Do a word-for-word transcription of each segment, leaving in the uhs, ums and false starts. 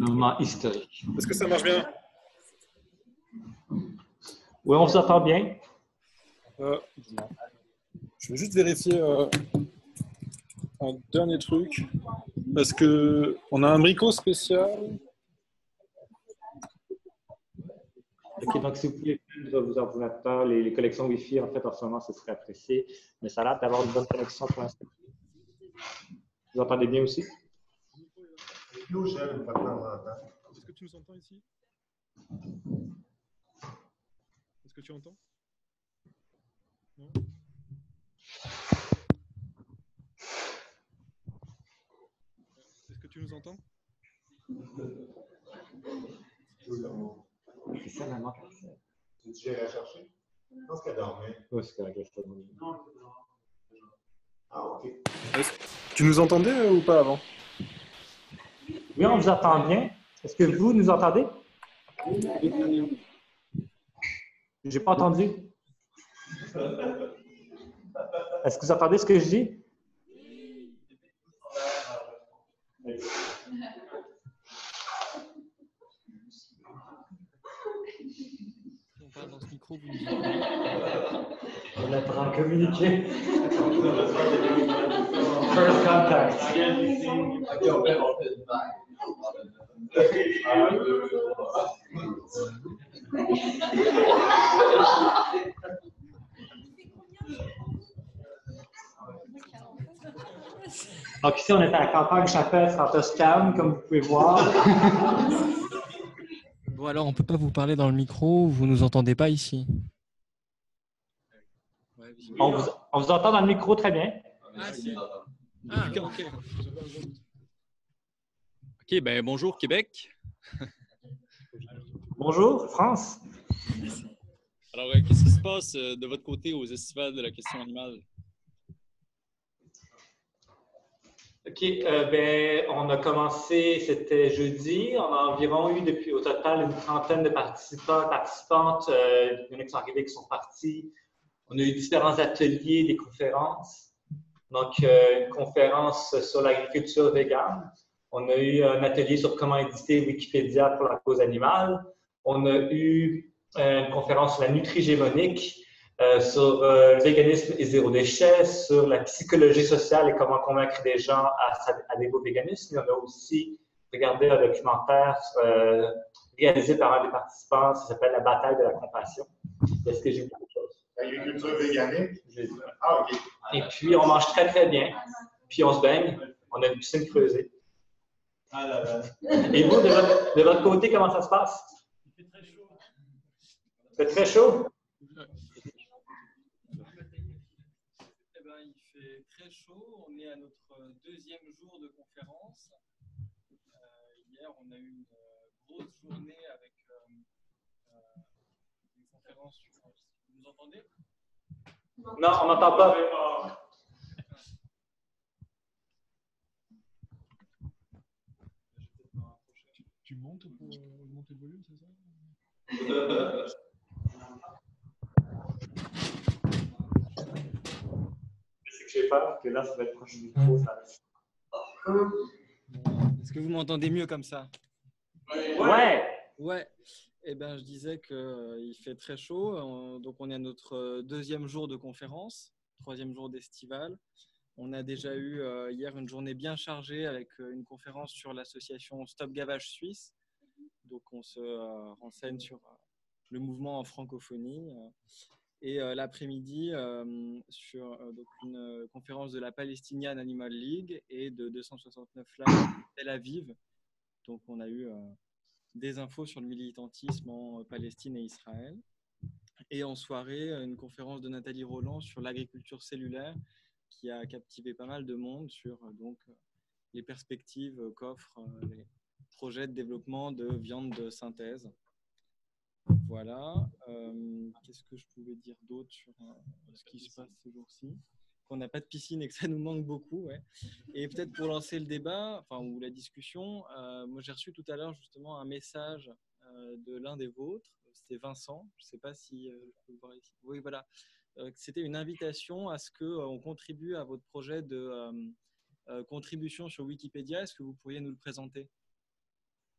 moment historique. Est-ce que ça marche bien? Oui, on vous entend bien. Euh, je vais juste vérifier euh, un dernier truc. Parce que on a un brico spécial. OK, donc si vous pouvez prendre vos ordinateurs, les, les connexions Wi-Fi, en fait, en ce moment, ce serait apprécié. Mais ça a l'air d'avoir une bonne connexion pour l'instant. Vous entendez bien aussi? Est-ce que tu nous entends ici? Est-ce que tu entends? Non? Est-ce que tu nous entends? C'est ça, maman. Tu viens la chercher? Je pense qu'elle dormait. Oui, c'est correct, je te demande. Ah, OK. Tu nous entendais euh, ou pas avant? Oui, on vous entend bien. Est-ce que vous nous entendez? Je n'ai pas entendu. Est-ce que vous entendez ce que je dis? On parle dans ce micro, vous nous entendez? On apprend à communiquer. First contact. Donc ici, on est à la campagne champêtre en Toscane, comme vous pouvez voir. Bon, alors, on ne peut pas vous parler dans le micro, vous ne nous entendez pas ici? On vous, on vous entend dans le micro très bien. Ah, si. Ah, ok. OK, ben bonjour Québec. Bonjour, France. Alors, euh, qu'est-ce qui se passe euh, de votre côté aux estivales de la question animale? OK, euh, ben, on a commencé, c'était jeudi. On a environ eu depuis au total une trentaine de participants, participantes. Euh, il y en a qui sont arrivés, qui sont partis. On a eu différents ateliers, des conférences. Donc, euh, une conférence sur l'agriculture végane. On a eu un atelier sur comment éditer Wikipédia pour la cause animale. On a eu euh, une conférence sur la nutrigémonique, euh, sur euh, le véganisme et zéro déchet, sur la psychologie sociale et comment convaincre des gens à adhérer au véganisme. On a aussi regardé un documentaire euh, réalisé par un des participants, ça s'appelle La bataille de la compassion. Est-ce que j'ai vu quelque chose? L'agriculture végane? J'ai dit. Ah, OK. Et puis, on mange très, très bien. Puis, on se baigne. On a une piscine creusée. Ah là là. Et vous, de votre, de votre côté, comment ça se passe? Il fait très chaud. Il fait très chaud? Eh ben, il fait très chaud. On est à notre deuxième jour de conférence. Euh, hier, on a eu une grosse journée avec euh, euh, une conférence sur... Vous nous entendez? Non, on n'entend pas. Tu, tu montes pour augmenter le volume, c'est ça? C'est que j'ai peur que là, ça va être proche du micro. Ça... Est-ce que vous m'entendez mieux comme ça? Ouais! Ouais. Eh ben, je disais qu'il euh, fait très chaud. On, donc, on est à notre euh, deuxième jour de conférence, troisième jour d'estival. On a déjà eu euh, hier une journée bien chargée avec euh, une conférence sur l'association Stop Gavage Suisse. Donc, on se euh, renseigne sur euh, le mouvement en francophonie. Euh, et euh, l'après-midi, euh, sur euh, donc une euh, conférence de la Palestinian Animal League et de deux cent soixante-neuf Live Tel Aviv. Donc, on a eu... Euh, des infos sur le militantisme en Palestine et Israël. Et en soirée, une conférence de Nathalie Roland sur l'agriculture cellulaire qui a captivé pas mal de monde sur donc, les perspectives qu'offrent les projets de développement de viande de synthèse. Voilà. Euh, qu'est-ce que je pouvais dire d'autre sur euh, ce qui se passe ces jours-ci? Qu'on n'a pas de piscine et que ça nous manque beaucoup. Ouais. Et peut-être pour lancer le débat, enfin, ou la discussion, euh, moi j'ai reçu tout à l'heure justement un message euh, de l'un des vôtres, c'était Vincent, je ne sais pas si euh, je peux le voir ici. Oui, voilà. Euh, c'était une invitation à ce qu'on euh, contribue à votre projet de euh, euh, contribution sur Wikipédia. Est-ce que vous pourriez nous le présenter?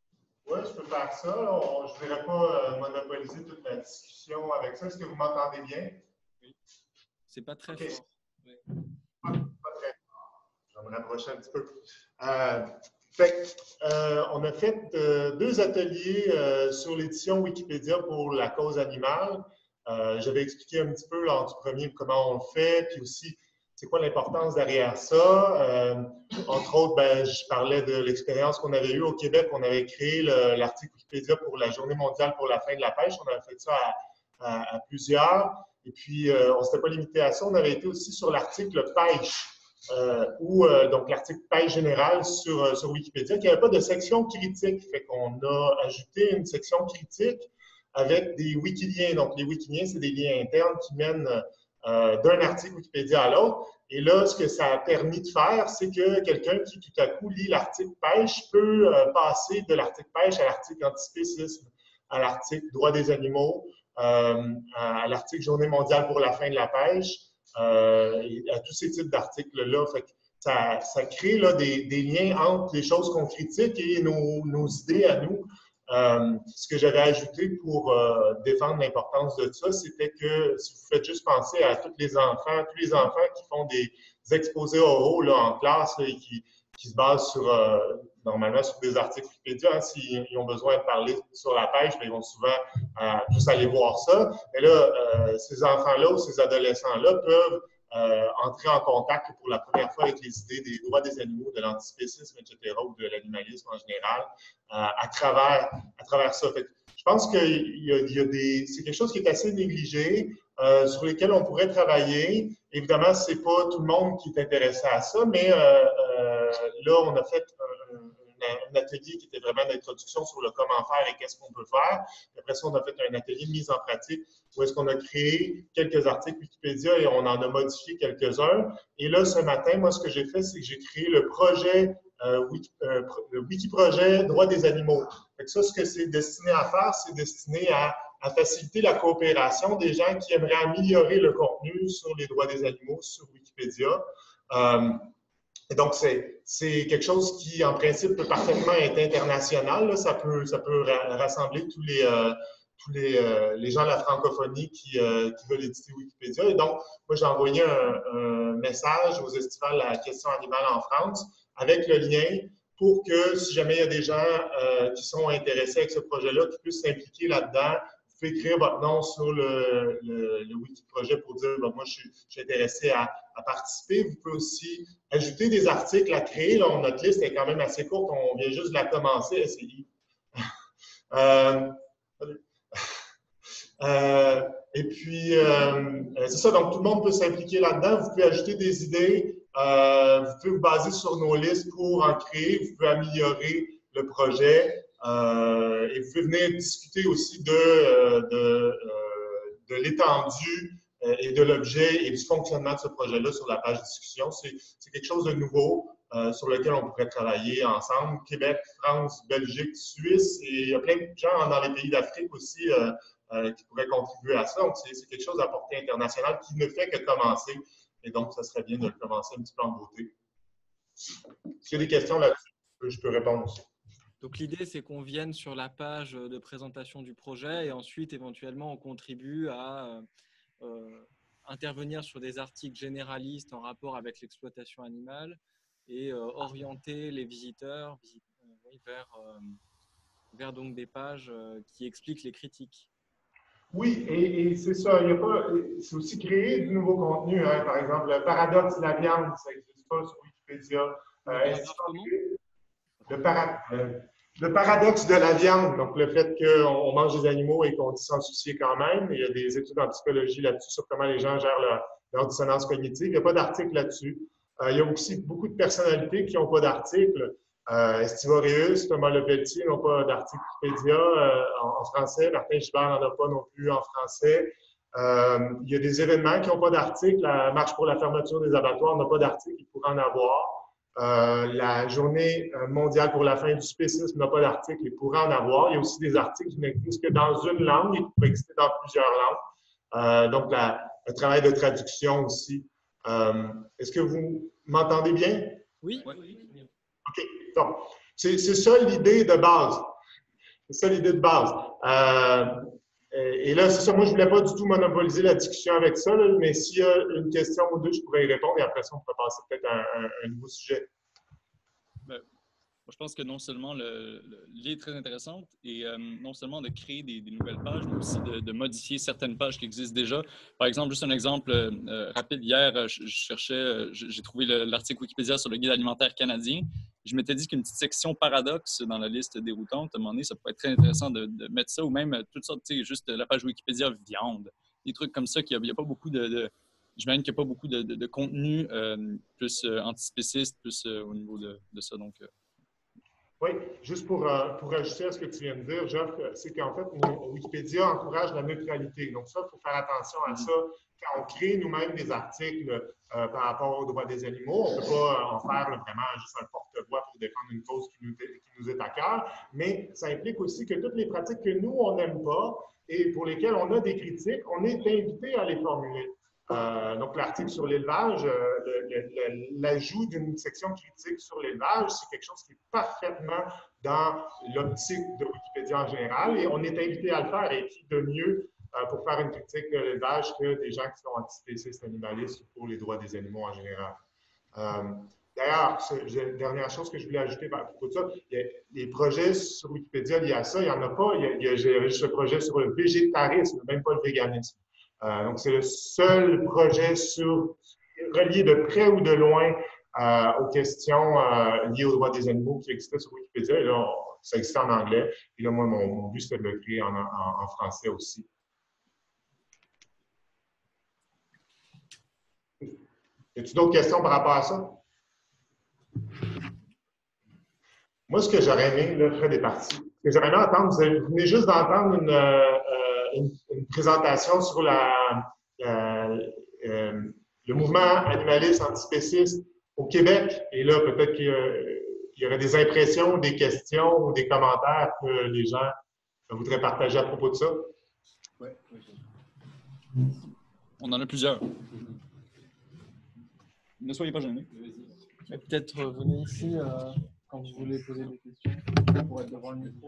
Oui, je peux faire ça. Là. On, je ne voudrais pas euh, monopoliser toute la discussion avec ça. Est-ce que vous m'entendez bien? Oui. C'est pas très okay. fort. Oui. Pas, pas très fort. Je vais me rapprocher un petit peu. Euh, fait, euh, on a fait euh, deux ateliers euh, sur l'édition Wikipédia pour la cause animale. Euh, J'avais expliqué un petit peu lors du premier comment on le fait, puis aussi c'est quoi l'importance derrière ça. Euh, entre autres, ben, je parlais de l'expérience qu'on avait eue au Québec. On avait créé l'article Wikipédia pour la Journée mondiale pour la fin de la pêche. On avait fait ça à, à, à plusieurs. Et puis, euh, on ne s'était pas limité à ça. On avait été aussi sur l'article pêche, euh, ou euh, donc l'article pêche générale sur, euh, sur Wikipédia, qui n'avait pas de section critique. Fait qu'on a ajouté une section critique avec des wikiliens. Donc, les wikiliens, c'est des liens internes qui mènent euh, d'un article Wikipédia à l'autre. Et là, ce que ça a permis de faire, c'est que quelqu'un qui, tout à coup, lit l'article pêche peut euh, passer de l'article pêche à l'article antispécisme, à l'article droit des animaux, euh, à l'article Journée mondiale pour la fin de la pêche, euh, et à tous ces types d'articles-là. Ça, ça crée là, des, des liens entre les choses qu'on critique et nos, nos idées à nous. Euh, ce que j'avais ajouté pour euh, défendre l'importance de ça, c'était que si vous faites juste penser à tous les enfants, tous les enfants qui font des exposés oraux là, en classe là, et qui, qui se basent sur, euh, normalement sur des articles Wikipédia, hein, s'ils ont besoin de parler sur la pêche, bien, ils vont souvent euh, tous aller voir ça. Mais là, euh, ces enfants-là ou ces adolescents-là peuvent Euh, entrer en contact pour la première fois avec les idées des droits des animaux, de l'antispécisme, et cetera, ou de l'animalisme en général, euh, à, travers, à travers ça. Fait que je pense que y a, y a des, c'est quelque chose qui est assez négligé, euh, sur lesquels on pourrait travailler. Évidemment, ce n'est pas tout le monde qui est intéressé à ça, mais euh, euh, là, on a fait un, un atelier qui était vraiment d'introduction sur le comment faire et qu'est-ce qu'on peut faire. Et après ça, on a fait un atelier de mise en pratique où est-ce qu'on a créé quelques articles Wikipédia et on en a modifié quelques-uns. Et là, ce matin, moi, ce que j'ai fait, c'est que j'ai créé le projet euh, Wiki, euh, le Wikiprojet Droits des animaux. Fait que ça, ce que c'est destiné à faire, c'est destiné à, à faciliter la coopération des gens qui aimeraient améliorer le contenu sur les droits des animaux sur Wikipédia. Euh, Et donc, c'est quelque chose qui, en principe, peut parfaitement être international. Là. Ça peut, ça peut ra rassembler tous les, euh, tous les, euh, les gens de la francophonie qui, euh, qui veulent éditer Wikipédia. Et donc, moi, j'ai envoyé un, un message aux estivales à la question animale en France avec le lien pour que, si jamais il y a des gens euh, qui sont intéressés avec ce projet-là, qui puissent s'impliquer là-dedans. Vous pouvez écrire votre nom sur le, le, le Wikiprojet pour dire ben, « moi, je suis, je suis intéressé à, à participer ». Vous pouvez aussi ajouter des articles à créer. Là, notre liste est quand même assez courte. On vient juste de la commencer, S I. euh, euh, et puis, euh, c'est ça. Donc, tout le monde peut s'impliquer là-dedans. Vous pouvez ajouter des idées. Euh, vous pouvez vous baser sur nos listes pour en créer. Vous pouvez améliorer le projet. Euh, et vous pouvez venir discuter aussi de, de, de l'étendue et de l'objet et du fonctionnement de ce projet-là sur la page discussion. C'est quelque chose de nouveau euh, sur lequel on pourrait travailler ensemble. Québec, France, Belgique, Suisse, et il y a plein de gens dans les pays d'Afrique aussi euh, euh, qui pourraient contribuer à ça. Donc, c'est quelque chose à portée internationale qui ne fait que commencer. Et donc, ça serait bien de le commencer un petit peu en beauté. S'il y a des questions là-dessus, je peux répondre aussi. Donc, l'idée, c'est qu'on vienne sur la page de présentation du projet et ensuite, éventuellement, on contribue à euh, intervenir sur des articles généralistes en rapport avec l'exploitation animale et euh, orienter les visiteurs oui, vers, euh, vers donc des pages euh, qui expliquent les critiques. Oui, et, et c'est ça. C'est aussi créer du nouveau contenu. Hein. Par exemple, le paradoxe de la viande, ça n'existe pas sur Wikipédia. Euh, le paradoxe. Le paradoxe de la viande, donc le fait qu'on mange des animaux et qu'on dit s'en soucier quand même. Il y a des études en psychologie là-dessus sur comment les gens gèrent leur, leur dissonance cognitive. Il n'y a pas d'article là-dessus. Euh, il y a aussi beaucoup de personnalités qui n'ont pas d'article. Euh, Steve Aureus, Thomas Lepelletier n'ont pas d'article Wikipédia euh, en, en français. Martin Gibert n'en a pas non plus en français. Euh, il y a des événements qui n'ont pas d'article. La Marche pour la fermeture des abattoirs n'a pas d'article. Il pourrait en avoir. Euh, la Journée mondiale pour la fin du spécisme n'a pas d'article, il pourrait en avoir. Il y a aussi des articles qui n'existent que dans une langue et qui pourraient exister dans plusieurs langues. Euh, donc, la, le travail de traduction aussi. Euh, Est-ce que vous m'entendez bien? Oui. OK. Donc, c'est ça l'idée de base. C'est ça l'idée de base. Euh, et là, c'est ça, moi, je ne voulais pas du tout monopoliser la discussion avec ça, là, mais s'il y a une question ou deux, je pourrais y répondre et après ça, on pourrait passer peut-être à un, un nouveau sujet. Ben, moi, je pense que non seulement le, le, l'idée est très intéressante et euh, non seulement de créer des, des nouvelles pages, mais aussi de, de modifier certaines pages qui existent déjà. Par exemple, juste un exemple euh, rapide. Hier, je, je cherchais, j'ai trouvé le, l'article Wikipédia sur le guide alimentaire canadien. Je m'étais dit qu'une petite section paradoxe dans la liste déroutante, à un moment donné, ça pourrait être très intéressant de, de mettre ça, ou même toutes sortes, tu sais, juste la page Wikipédia viande, des trucs comme ça, qu'il n'y a, a pas beaucoup de... de J'imagine qu'il n'y a pas beaucoup de, de, de contenu euh, plus euh, antispéciste, plus euh, au niveau de, de ça. Donc, euh, Oui, juste pour, euh, pour ajouter à ce que tu viens de dire, Jeff, c'est qu'en fait, Wikipédia encourage la neutralité. Donc ça, il faut faire attention à ça. Quand on crée nous-mêmes des articles euh, par rapport aux droits des animaux, on ne peut pas en faire là, vraiment juste un porte-voix pour défendre une cause qui nous, qui nous est à cœur, mais ça implique aussi que toutes les pratiques que nous, on n'aime pas et pour lesquelles on a des critiques, on est invité à les formuler. Euh, donc, l'article sur l'élevage, euh, l'ajout d'une section critique sur l'élevage, c'est quelque chose qui est parfaitement dans l'optique de Wikipédia en général et on est invité à le faire. Et qui de mieux euh, pour faire une critique de l'élevage que des gens qui sont antispécistes, animalistes ou pour les droits des animaux en général. Euh, D'ailleurs, dernière chose que je voulais ajouter à propos de ça, il y a les projets sur Wikipédia liés à ça, il n'y en a pas. Il y a, il y a juste le projet sur le végétarisme, même pas le véganisme. Euh, donc, c'est le seul projet sur, relié de près ou de loin euh, aux questions euh, liées aux droits des animaux qui existait sur Wikipédia. Et là, on, ça existait en anglais. Et là, moi, mon, mon but, c'était de le créer en, en, en français aussi. Y a-t-il d'autres questions par rapport à ça? Moi, ce que j'aurais aimé, là, Fred est parti. Ce que j'aurais aimé entendre, vous, avez, vous venez juste d'entendre une, euh, une, une présentation sur la, la, euh, le mouvement animaliste antispéciste au Québec. Et là, peut-être qu'il y, y aurait des impressions, des questions ou des commentaires que les gens voudraient partager à propos de ça. Oui. On en a plusieurs. Ne soyez pas gênés. Peut-être euh, venez ici euh, quand vous voulez poser des questions pour être devant le micro.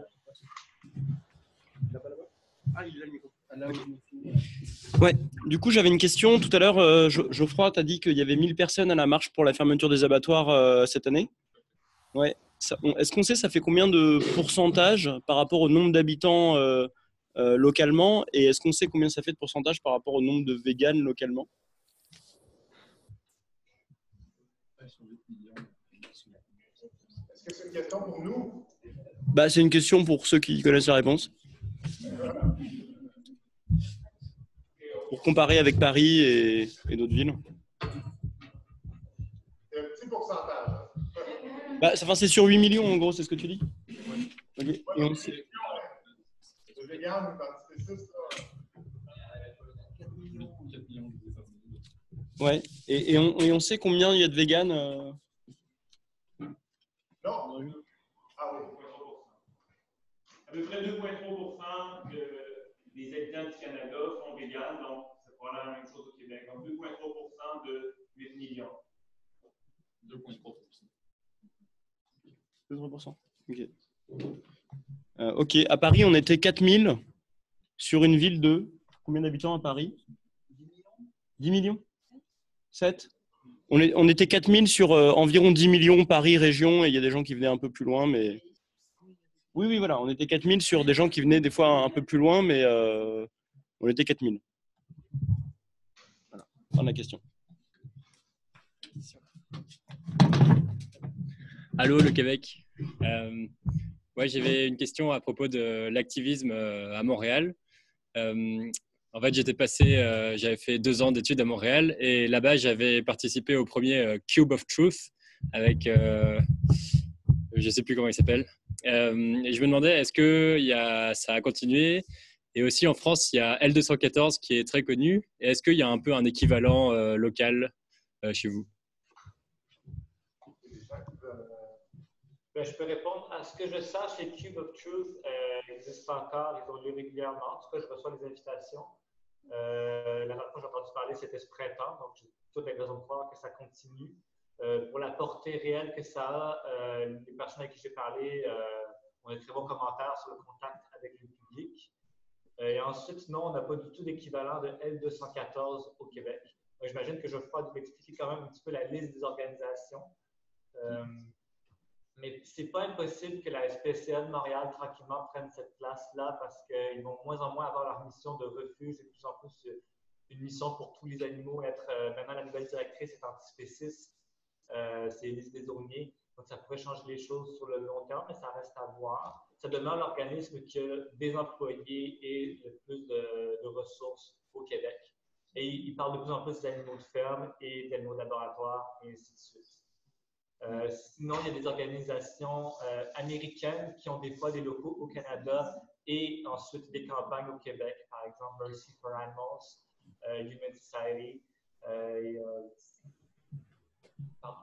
Ah, il a le micro. Ouais, du coup, j'avais une question. Tout à l'heure, euh, Geoffroy t'a dit qu'il y avait mille personnes à la marche pour la fermeture des abattoirs euh, cette année. Ouais. Est-ce qu'on sait ça fait combien de pourcentage par rapport au nombre d'habitants euh, euh, localement? Et est-ce qu'on sait combien ça fait de pourcentage par rapport au nombre de véganes localement? Est-ce que c'est une question pour nous? Bah, c'est une question pour ceux qui connaissent la réponse. Pour comparer avec Paris et, et d'autres villes. C'est un petit pourcentage. Bah, enfin, c'est sur huit millions, en gros, c'est ce que tu dis? Oui. Okay. Et on sait... Le vegan, l'antispéciste, ouais. Et, et, on, et on sait combien il y a de véganes euh... Non. Ah oui. À peu près deux virgule trois pour cent de, des habitants du Canada sont véganes, donc c'est probablement la même chose au Québec. Donc deux virgule trois pour cent de huit millions. deux virgule trois pour cent. deux virgule trois pour cent. Ok. Euh, ok. À Paris, on était quatre mille sur une ville de combien d'habitants à Paris? dix millions. sept. On, est, on était quatre mille sur euh, environ dix millions Paris, région, et il y a des gens qui venaient un peu plus loin, mais... Oui, oui, voilà, on était quatre mille sur des gens qui venaient des fois un peu plus loin, mais euh, on était quatre mille. Voilà, fin de la question. Allô, le Québec. Euh, ouais, j'avais une question à propos de l'activisme à Montréal. Euh, en fait, j'étais passé, euh, j'avais fait deux ans d'études à Montréal et là-bas, j'avais participé au premier euh, Cube of Truth avec, euh, je ne sais plus comment il s'appelle. Euh, et je me demandais, est-ce que y a, ça a continué? Et aussi en France, il y a L deux cent quatorze qui est très connu. Et est-ce qu'il y a un peu un équivalent euh, local euh, chez vous? Ben, je peux répondre. À ce que je sache, les Cube of Truth euh, existent encore. Ils ont lieu régulièrement. En tout cas, je reçois des invitations. Euh, la dernière fois que j'ai entendu parler, c'était ce printemps. Donc, j'ai toutes les raisons de croire que ça continue. Euh, pour la portée réelle que ça a, euh, les personnes à qui j'ai parlé euh, on a de très bons commentaires sur le contact avec le public. Euh, et ensuite, non, on n'a pas du tout d'équivalent de L deux cent quatorze au Québec. J'imagine que Geoffroy doit expliquer quand même un petit peu la liste des organisations. Euh, mais ce n'est pas impossible que la S P C A de Montréal, tranquillement, prenne cette place-là parce qu'ils vont de moins en moins avoir leur mission de refuge et de plus en plus une mission pour tous les animaux. Être, euh, maintenant, la nouvelle directrice est antispéciste, euh, c'est Élise Desaulniers. Donc, ça pourrait changer les choses sur le long terme, mais ça reste à voir. Ça demeure l'organisme qui a des employés et le plus de, de ressources au Québec. Et il parle de plus en plus d'animaux de ferme et d'animaux de laboratoire, et ainsi de suite. Euh, sinon, il y a des organisations euh, américaines qui ont des fois des locaux au Canada et ensuite des campagnes au Québec, par exemple Mercy for Animals, euh, Human Society. Euh, et, euh, pardon.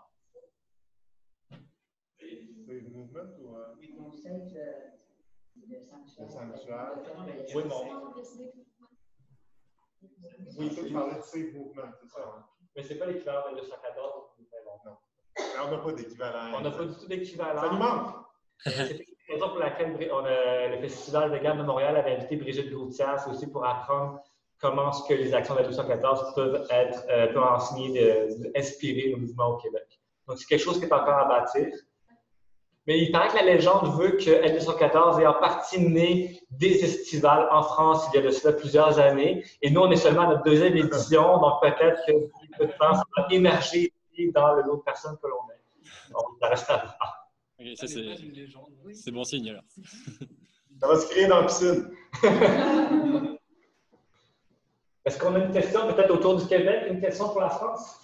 Save Movement ou. Euh... Oui, donc Save le sanctuaire. Le sanctuaire. Oui, bon. Oui, tu parlais de Save Movement, c'est ça. Hein? Mais ce n'est pas l'équivalent de deux cent quatorze. Non. On n'a pas d'équivalent. On n'a pas du tout d'équivalent. Ça nous manque. C'est la raison pour laquelle on a, le Festival Vegan de Montréal avait invité Brigitte Gauthier, c'est aussi pour apprendre comment ce que les actions de la deux cent quatorze peuvent être, euh, peuvent enseigner, d'inspirer le mouvement au Québec. Donc, c'est quelque chose qui est encore à bâtir. Mais il paraît que la légende veut que L deux cent quatorze est en partie né des estivales en France il y a de cela plusieurs années. Et nous, on est seulement à notre deuxième édition, donc peut-être que peu de temps, ça va émerger dans le lot de personnes que l'on est. Donc, ça reste à voir. Okay, ça, c'est, c'est bon signe, alors. Ça va se créer dans la piscine. Est-ce qu'on a une question peut-être autour du Québec, une question pour la France?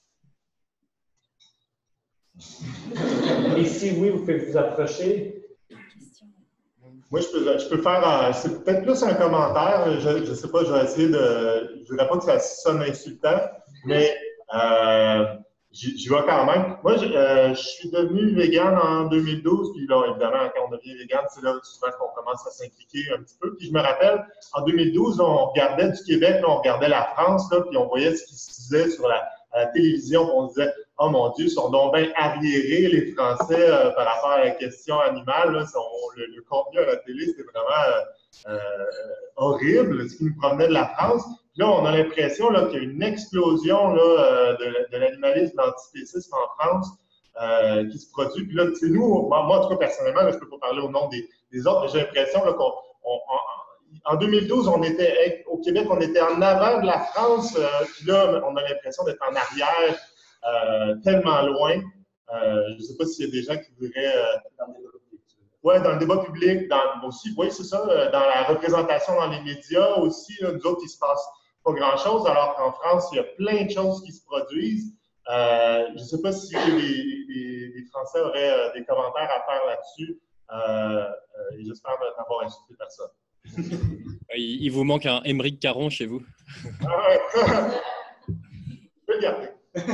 Et si oui, vous pouvez vous approcher. Moi, je peux, je peux faire, un, c'est peut-être plus un commentaire, je ne sais pas, je vais essayer de, je ne voudrais pas que ça sonne insultant, mais euh, j'y vais quand même. Moi, je, euh, je suis devenu vegan en deux mille douze, puis là, évidemment, quand on devient vegan, c'est là souvent qu'on commence à s'impliquer un petit peu. Puis je me rappelle, en deux mille douze, on regardait du Québec, là, on regardait la France, là, puis on voyait ce qui se disait sur la, à la télévision, puis on se disait « Oh mon Dieu, ils sont donc bien arriérés, les Français, euh, par rapport à la question animale. Là, son, le, le contenu à la télé, c'était vraiment euh, euh, horrible, ce qui nous provenait de la France. » Puis là, on a l'impression qu'il y a une explosion là, de, de l'animalisme, de l'antispécisme en France euh, qui se produit. Puis là, c'est nous, moi, en tout cas, personnellement, là, je ne peux pas parler au nom des, des autres, mais j'ai l'impression qu'on on, en deux mille douze, on était, au Québec, on était en avant de la France. Euh, puis là, on a l'impression d'être en arrière. Euh, tellement loin. Euh, je ne sais pas s'il y a des gens qui voudraient. Euh, dans le débat public. Oui, dans le débat public, dans, aussi, oui, c'est ça. Dans la représentation dans les médias aussi, là, nous autres, il ne se passe pas grand-chose, alors qu'en France, il y a plein de choses qui se produisent. Euh, je ne sais pas si les, les, les Français auraient euh, des commentaires à faire là-dessus. Euh, euh, et j'espère n'avoir insulté personne. il, il vous manque un Émeric Caron chez vous. Ah ouais. Je peux le garder.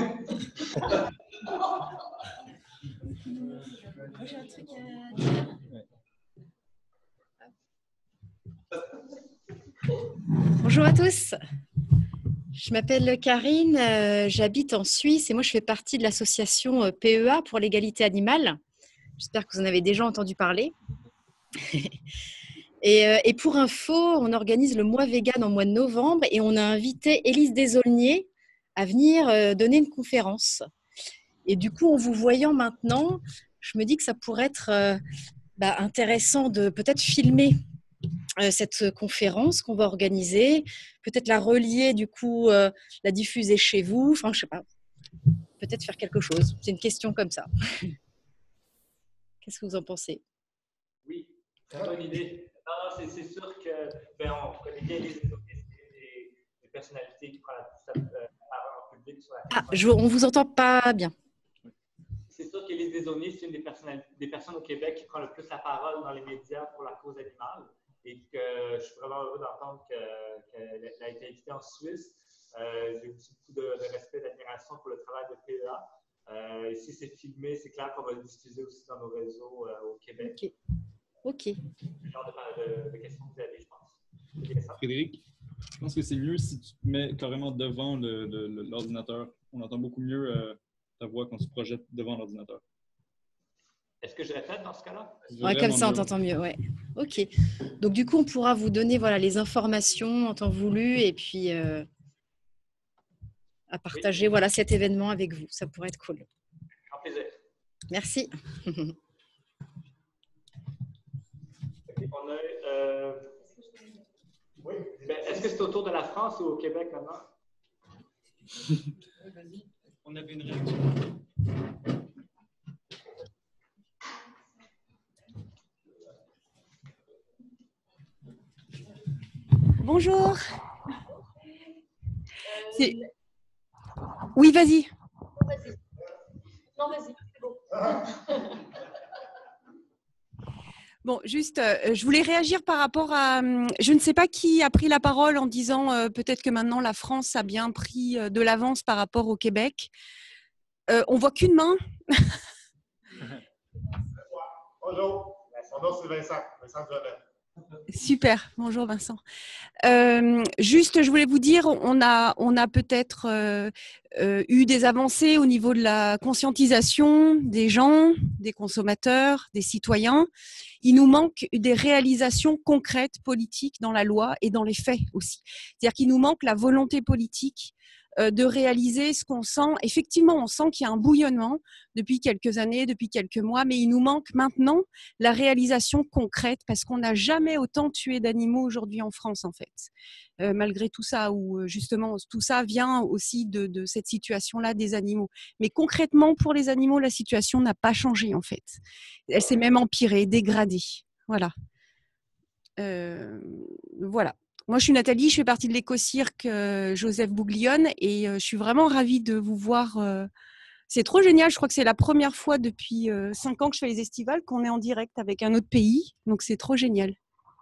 J'ai un truc à dire. Bonjour à tous. Je m'appelle Karine, euh, j'habite en Suisse et moi je fais partie de l'association P E A pour l'égalité animale. J'espère que vous en avez déjà entendu parler. Et, euh, et pour info, on organise le mois vegan en mois de novembre et on a invité Élise Desaulniers à venir euh, donner une conférence. Et du coup, en vous voyant maintenant, je me dis que ça pourrait être euh, bah, intéressant de peut-être filmer euh, cette conférence qu'on va organiser, peut-être la relier, du coup, euh, la diffuser chez vous, enfin, je sais pas, peut-être faire quelque chose. C'est une question comme ça. Qu'est-ce que vous en pensez? Oui, très bonne idée. Non, c'est sûr que, ben, on connaît bien les, les, les personnalités qui prennent la parole en public sur la Ah, je, on ne vous entend pas bien. C'est sûr qu'Élise Desaulniers, c'est une des, des personnes au Québec qui prend le plus la parole dans les médias pour la cause animale. Et que je suis vraiment heureux d'entendre qu'elle que a été invitée en Suisse. Euh, J'ai aussi beaucoup de, de respect et d'admiration pour le travail de P E A. Euh, et si c'est filmé, c'est clair qu'on va le diffuser aussi dans nos réseaux euh, au Québec. OK. OK. C'est le genre de, de, de questions que vous avez, je pense. Frédéric, je pense que c'est mieux si tu te mets carrément devant l'ordinateur. On entend beaucoup mieux euh, ta voix quand tu te projettes devant l'ordinateur. Est-ce que je répète dans ce cas-là? Ouais, comme ça, on t'entend mieux. Ouais. OK. Donc, du coup, on pourra vous donner voilà, les informations en temps voulu et puis euh, à partager oui. voilà, cet événement avec vous. Ça pourrait être cool. Un plaisir. Merci. Okay, on a, euh... oui. Ben, est-ce que c'est autour de la France ou au Québec maintenant? Oui, vas-y. On avait une réaction. Bonjour. Euh, oui, vas-y. Vas-y. Non, vas-y, c'est bon. Bon, juste, euh, je voulais réagir par rapport à… Je ne sais pas qui a pris la parole en disant euh, peut-être que maintenant la France a bien pris euh, de l'avance par rapport au Québec. Euh, on voit qu'une main. Bonjour, mon nom c'est Vincent, Vincent Duhamel. Super, bonjour Vincent. Euh, juste, je voulais vous dire, on a, on a peut-être euh, euh, eu des avancées au niveau de la conscientisation des gens, des consommateurs, des citoyens. Il nous manque des réalisations concrètes politiques dans la loi et dans les faits aussi. C'est-à-dire qu'il nous manque la volonté politique euh, de réaliser ce qu'on sent. Effectivement, on sent qu'il y a un bouillonnement depuis quelques années, depuis quelques mois, mais il nous manque maintenant la réalisation concrète parce qu'on n'a jamais autant tué d'animaux aujourd'hui en France, en fait. Euh, malgré tout ça, où justement tout ça vient aussi de, de cette situation-là des animaux. Mais concrètement, pour les animaux, la situation n'a pas changé, en fait. Elle s'est même empirée, dégradée. Voilà. Euh, voilà. Moi, je suis Nathalie, je fais partie de l'éco-cirque euh, Joseph Bouglione et euh, je suis vraiment ravie de vous voir. Euh, c'est trop génial, je crois que c'est la première fois depuis euh, cinq ans que je fais les estivales qu'on est en direct avec un autre pays, donc c'est trop génial.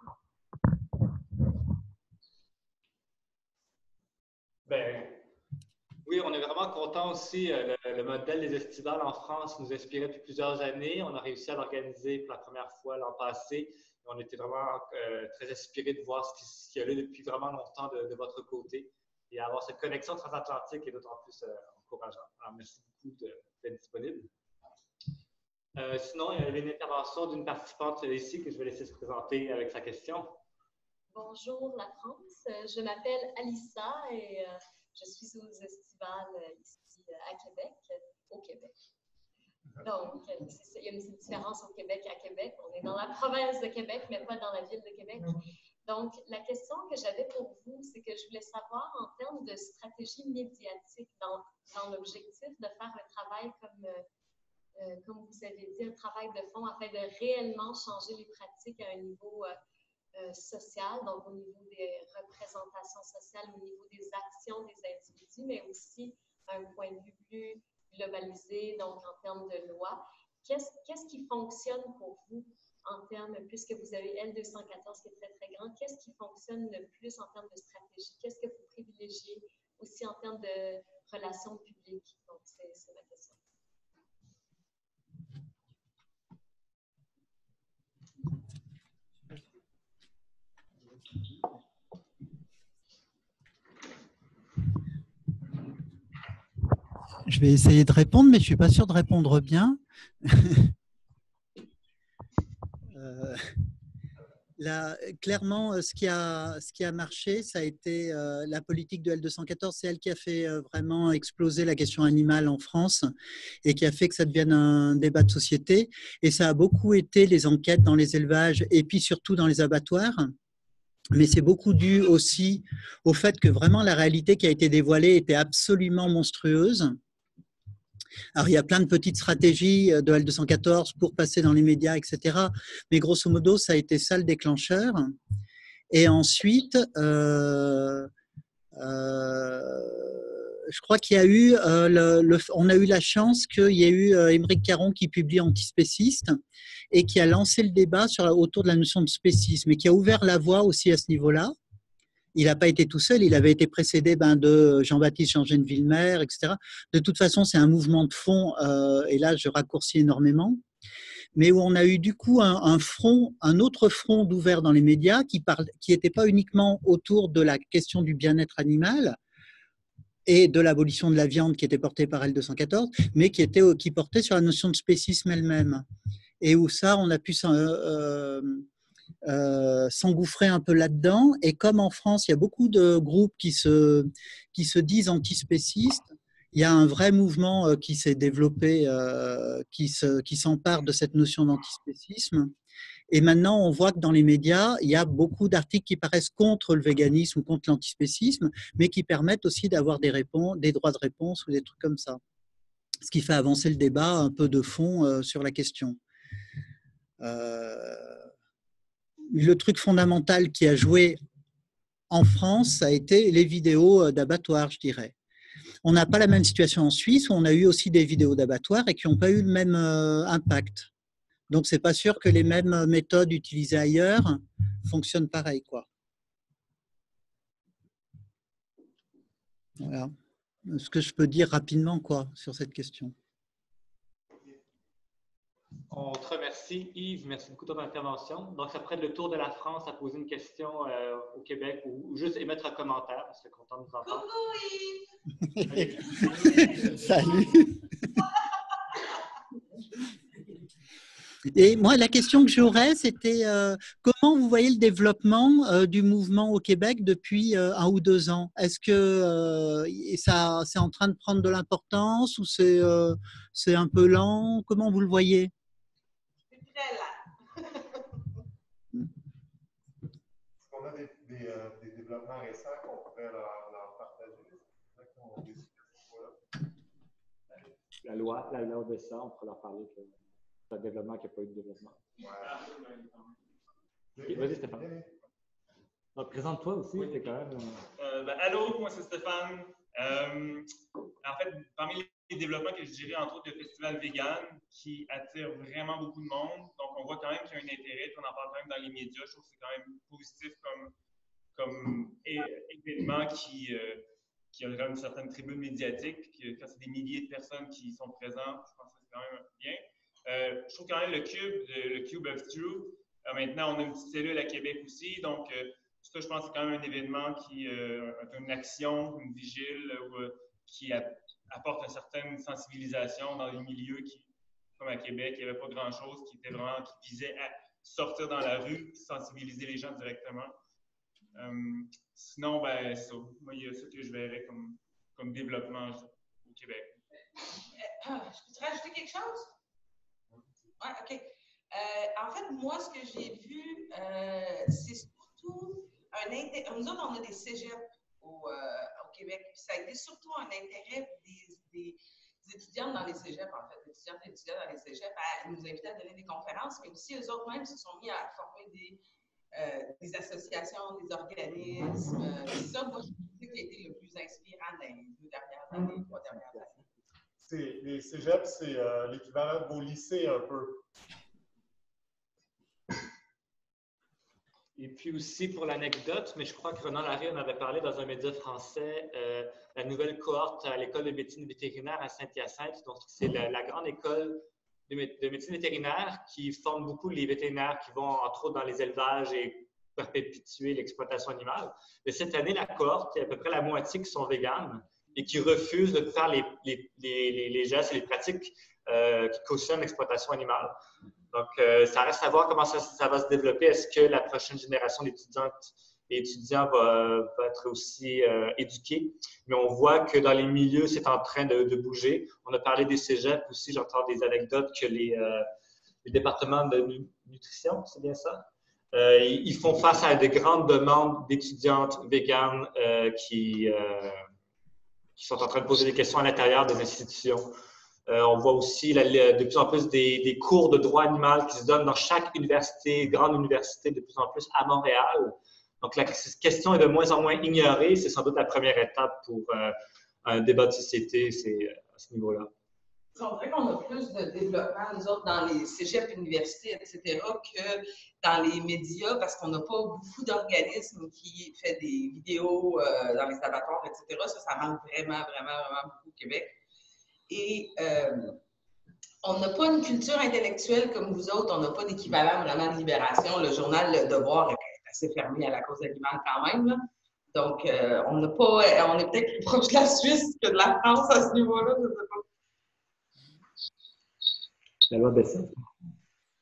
Ben, oui, on est vraiment content aussi. Le, le modèle des estivales en France nous inspirait depuis plusieurs années. On a réussi à l'organiser pour la première fois l'an passé. On était vraiment euh, très inspirés de voir ce qui, ce qui a lieu depuis vraiment longtemps de, de votre côté. Et avoir cette connexion transatlantique est d'autant plus euh, encourageant. Alors, merci beaucoup d'être disponible. Euh, sinon, il y avait une intervention d'une participante ici que je vais laisser se présenter avec sa question. Bonjour la France, je m'appelle Alissa et euh, je suis aux estivales ici à Québec, au Québec. Donc, il y a une petite différence au Québec et à Québec. On est dans la province de Québec, mais pas dans la ville de Québec. Donc, la question que j'avais pour vous, c'est que je voulais savoir en termes de stratégie médiatique, dans, dans l'objectif de faire un travail comme, euh, comme vous avez dit, un travail de fond afin de réellement changer les pratiques à un niveau euh, euh, social, donc au niveau des représentations sociales, au niveau des actions des individus, mais aussi à un point de vue plus globalisé, donc en termes de loi. Qu'est-ce, qu'est-ce qui fonctionne pour vous en termes, puisque vous avez L deux cent quatorze qui est très, très grand, qu'est-ce qui fonctionne le plus en termes de stratégie? Qu'est-ce que vous privilégiez aussi en termes de relations publiques? Donc, c'est, c'est ma question. Je vais essayer de répondre, mais je ne suis pas sûr de répondre bien. euh, là, clairement, ce qui, a, ce qui a marché, ça a été euh, la politique de L deux cent quatorze. C'est elle qui a fait euh, vraiment exploser la question animale en France et qui a fait que ça devienne un débat de société. Et ça a beaucoup été les enquêtes dans les élevages et puis surtout dans les abattoirs. Mais c'est beaucoup dû aussi au fait que vraiment la réalité qui a été dévoilée était absolument monstrueuse. Alors, il y a plein de petites stratégies de L deux cent quatorze pour passer dans les médias, et cetera. Mais grosso modo, ça a été ça le déclencheur. Et ensuite, euh, euh, je crois qu'il y a eu, euh, le, le, on a eu la chance qu'il y ait eu euh, Émeric Caron qui publie Antispéciste et qui a lancé le débat sur, autour de la notion de spécisme et qui a ouvert la voie aussi à ce niveau-là. Il n'a pas été tout seul, il avait été précédé ben, de Jean-Baptiste Jean-Genvillemer, et cetera. De toute façon, c'est un mouvement de fond, euh, et là, je raccourcis énormément, mais où on a eu du coup un, un front, un autre front d'ouvert dans les médias qui parle, qui n'était pas uniquement autour de la question du bien-être animal et de l'abolition de la viande qui était portée par L deux cent quatorze, mais qui, était, qui portait sur la notion de spécisme elle-même. et où ça, on a pu s'en- euh, euh, s'engouffrer un peu là-dedans. Et comme en France, il y a beaucoup de groupes qui se, qui se disent antispécistes, il y a un vrai mouvement euh, qui s'est développé, euh, qui se, qui s'empare de cette notion d'antispécisme. Et maintenant, on voit que dans les médias, il y a beaucoup d'articles qui paraissent contre le véganisme ou contre l'antispécisme, mais qui permettent aussi d'avoir des réponses, des droits de réponse ou des trucs comme ça. Ce qui fait avancer le débat un peu de fond euh, sur la question. Euh, le truc fondamental qui a joué en France, ça a été les vidéos d'abattoirs, je dirais. On n'a pas la même situation en Suisse, où on a eu aussi des vidéos d'abattoirs et qui n'ont pas eu le même euh, impact. Donc, ce n'est pas sûr que les mêmes méthodes utilisées ailleurs fonctionnent pareil, quoi. Voilà ce que je peux dire rapidement, quoi, sur cette question. On te remercie, Yves. Merci beaucoup de ton intervention. Donc, ça pourrait être le tour de la France à poser une question euh, au Québec ou, ou juste émettre un commentaire. On serait content de vous entendre. Coucou, Yves! Salut! Et moi, la question que j'aurais, c'était euh, comment vous voyez le développement euh, du mouvement au Québec depuis euh, un ou deux ans? Est-ce que euh, ça, c'est en train de prendre de l'importance ou c'est euh, c'est un peu lent? Comment vous le voyez? C'est très lent. Est-ce qu'on a des, des, euh, des développements récents qu'on pourrait leur, leur partager? La loi, la loi de ça, on pourrait leur parler que c'est un développement qui n'a pas eu de développement. Ouais. Okay, vas-y, Stéphane. Donc, présente-toi aussi, oui. C'est quand même. Euh, ben, allô, moi c'est Stéphane. Euh, en fait, parmi les développements que je dirais, entre autres, le festival vegan qui attire vraiment beaucoup de monde. Donc, on voit quand même qu'il y a un intérêt, puis on en parle quand même dans les médias. Je trouve que c'est quand même positif comme, comme événement qui, euh, qui a quand même une certaine tribune médiatique. Puis, quand c'est des milliers de personnes qui sont présentes, je pense que c'est quand même bien. Euh, je trouve quand même le Cube, le, le Cube of Truth. Euh, maintenant, on a une petite cellule à Québec aussi. Donc, euh, ça, je pense que c'est quand même un événement qui euh, une action, une vigile, euh, qui a, apporte une certaine sensibilisation dans les milieux qui, comme à Québec, il n'y avait pas grand-chose qui était vraiment, qui visait à sortir dans la rue, sensibiliser les gens directement. Euh, sinon, ben, ça, moi, il y a ça que je verrais comme, comme développement au Québec. Euh, je peux te rajouter quelque chose? Oui, OK. Euh, en fait, moi, ce que j'ai vu, euh, c'est surtout un intérêt. Nous autres, on a des cégeps au, euh, au Québec. Puis ça a été surtout un intérêt des, des, des étudiantes dans les cégeps, en fait, des étudiantes et étudiants dans les cégeps, à nous inviter à donner des conférences, mais aussi eux autres mêmes se sont mis à former des, euh, des associations, des organismes. Euh, c'est ça, moi, je trouve que qui a été le plus inspirant dans les deux dernières années, les trois dernières années. Les cégeps, c'est euh, l'équivalent de vos lycées un peu. Et puis aussi, pour l'anecdote, mais je crois que Renan Larrey en avait parlé dans un média français, euh, la nouvelle cohorte à l'école de médecine vétérinaire à Saint-Hyacinthe. Donc, c'est la, la grande école de, de médecine vétérinaire qui forme beaucoup les vétérinaires qui vont, entre autres, dans les élevages et perpétuer l'exploitation animale. Mais cette année, la cohorte, il y a à peu près la moitié qui sont véganes et qui refusent de faire les, les, les, les gestes et les pratiques euh, qui cautionnent l'exploitation animale. Donc, euh, ça reste à voir comment ça, ça va se développer. Est-ce que la prochaine génération d'étudiantes et étudiants va, va être aussi euh, éduquée? Mais on voit que dans les milieux, c'est en train de, de bouger. On a parlé des cégeps aussi. J'entends des anecdotes que les, euh, les départements de nu nutrition, c'est bien ça? Euh, ils font face à de grandes demandes d'étudiantes véganes euh, qui, euh, qui sont en train de poser des questions à l'intérieur des institutions. Euh, on voit aussi la, la, de plus en plus des, des cours de droit animal qui se donnent dans chaque université, grande université de plus en plus à Montréal. Donc, la question est de moins en moins ignorée. C'est sans doute la première étape pour euh, un débat de société, c'est à ce niveau-là. On dirait qu'on a plus de développement, nous autres, dans les cégeps, universités, et cetera, que dans les médias, parce qu'on n'a pas beaucoup d'organismes qui font des vidéos euh, dans les abattoirs, et cetera. Ça, ça manque vraiment, vraiment, vraiment beaucoup au Québec. Et euh, on n'a pas une culture intellectuelle comme vous autres, on n'a pas d'équivalent vraiment de Libération. Le journal Le Devoir est assez fermé à la cause animale quand même, là. Donc, euh, on n'a pas, on est peut-être plus proche de la Suisse que de la France à ce niveau-là, je ne sais pas. La loi Besson.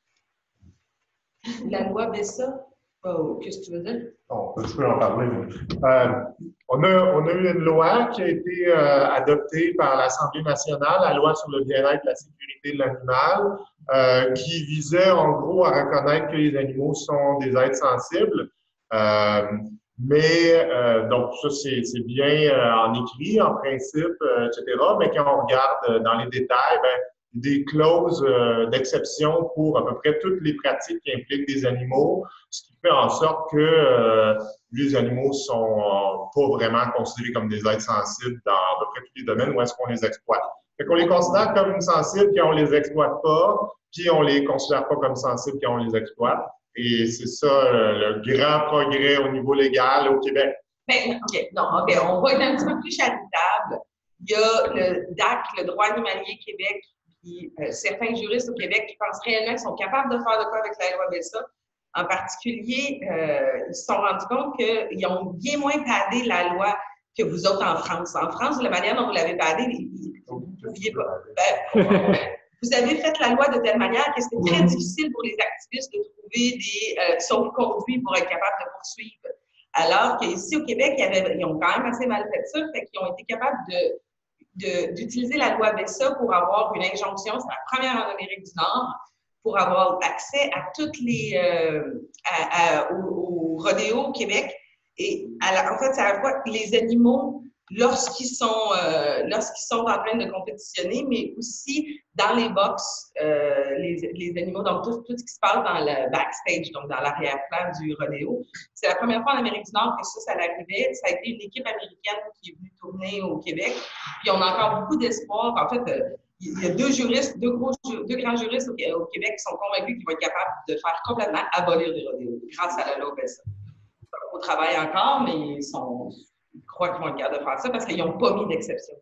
La loi Bessa, oh, qu'est-ce que tu veux dire? Bon, je peux en parler. Euh, on, a, on a eu une loi qui a été euh, adoptée par l'Assemblée nationale, la loi sur le bien-être et la sécurité de l'animal, euh, qui visait en gros à reconnaître que les animaux sont des êtres sensibles. Euh, mais, euh, donc, ça, c'est bien euh, en écrit, en principe, euh, et cetera. Mais quand on regarde euh, dans les détails, ben, des clauses euh, d'exception pour à peu près toutes les pratiques qui impliquent des animaux, ce qui fait en sorte que euh, les animaux sont euh, pas vraiment considérés comme des êtres sensibles dans à peu près tous les domaines où est-ce qu'on les exploite. Fait qu'on les considère comme sensibles quand on les exploite pas, puis on les considère pas comme sensibles quand on les exploite. Et c'est ça euh, le grand progrès au niveau légal au Québec. Ben, OK, non, OK, on va être un petit peu plus charitable. Il y a le D A C, le droit animalier Québec, puis euh, certains juristes au Québec qui pensent réellement qu'ils sont capables de faire de quoi avec la loi Bessa. En particulier, euh, ils se sont rendus compte qu'ils ont bien moins padé la loi que vous autres en France. En France, la manière dont vous l'avez padé, vous ne pouviez pas. Ben, vous avez fait la loi de telle manière que c'était très difficile pour les activistes de trouver des euh, sauf-conduits pour être capables de poursuivre. Alors qu'ici au Québec, ils, avaient, ils ont quand même assez mal fait ça, fait qu'ils ont été capables de d'utiliser la loi Bessa pour avoir une injonction, c'est la première en Amérique du Nord, pour avoir accès à toutes les euh, à, à, au, au rodéo au Québec. Et à la, en fait, c'est à la fois les animaux lorsqu'ils sont euh, lorsqu'ils sont en train de compétitionner, mais aussi dans les box, euh, les, les animaux, donc tout, tout ce qui se passe dans le backstage, donc dans l'arrière-plan du rodéo. C'est la première fois en Amérique du Nord que ça, ça l'arrivait. Ça a été une équipe américaine qui est venue tourner au Québec. Puis on a encore beaucoup d'espoir. En fait, euh, il y a deux juristes, deux, gros, deux grands juristes au, au Québec qui sont convaincus qu'ils vont être capables de faire complètement abolir les rodéos grâce à la loi Bessa. Au travail encore, mais ils sont... Je crois qu'ils vont être capables de faire ça parce qu'ils n'ont pas mis d'exception.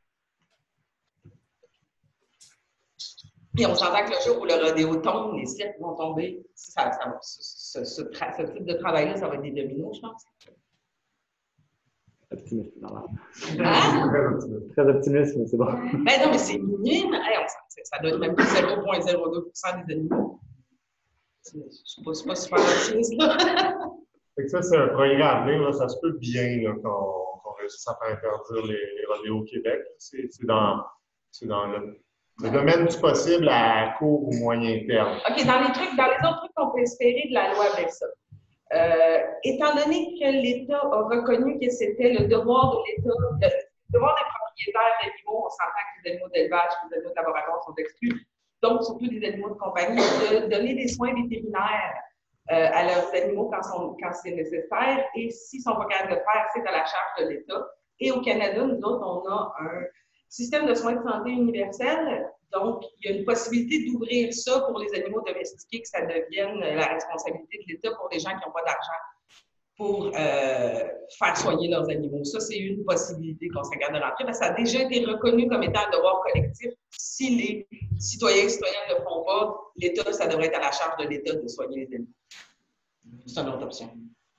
Et on s'entend que le jour où le rodéo tombe, les cirques vont tomber. Ça, ça, ce, ce, ce, ce type de travail-là, ça va être des dominos, je pense. Optimiste, non, Hein? Très optimiste, mais c'est bon. Ben non, mais c'est minime. Hey, on, ça doit être même zéro virgule zéro deux pour cent des animaux. Je ne suis pas, pas super optimiste, là. Fait que ça, c'est un programme, là, ça se peut bien qu'on qu réussisse à faire interdire les, les rodéos au Québec. C'est dans, dans le, le domaine du possible à court ou moyen terme. OK, dans les trucs, dans les autres trucs qu'on peut espérer de la loi avec ça. Euh, étant donné que l'État a reconnu que c'était le devoir de l'État, le devoir des propriétaires d'animaux, on s'entend que les animaux d'élevage, les animaux de laboratoire sont exclus, donc surtout les animaux de compagnie, de donner des soins vétérinaires Euh, à leurs animaux quand, quand c'est nécessaire. Et s'ils ne sont pas capables de le faire, c'est à la charge de l'État. Et au Canada, nous autres, on a un système de soins de santé universel. Donc, il y a une possibilité d'ouvrir ça pour les animaux domestiqués, que ça devienne la responsabilité de l'État pour les gens qui n'ont pas d'argent pour euh, faire soigner leurs animaux. Ça, c'est une possibilité qu'on serait capable de rentrer, parce que ça a déjà été reconnu comme étant un devoir collectif. Si les citoyens et citoyennes ne le font pas, l'État, ça devrait être à la charge de l'État de soigner les animaux. C'est une autre option.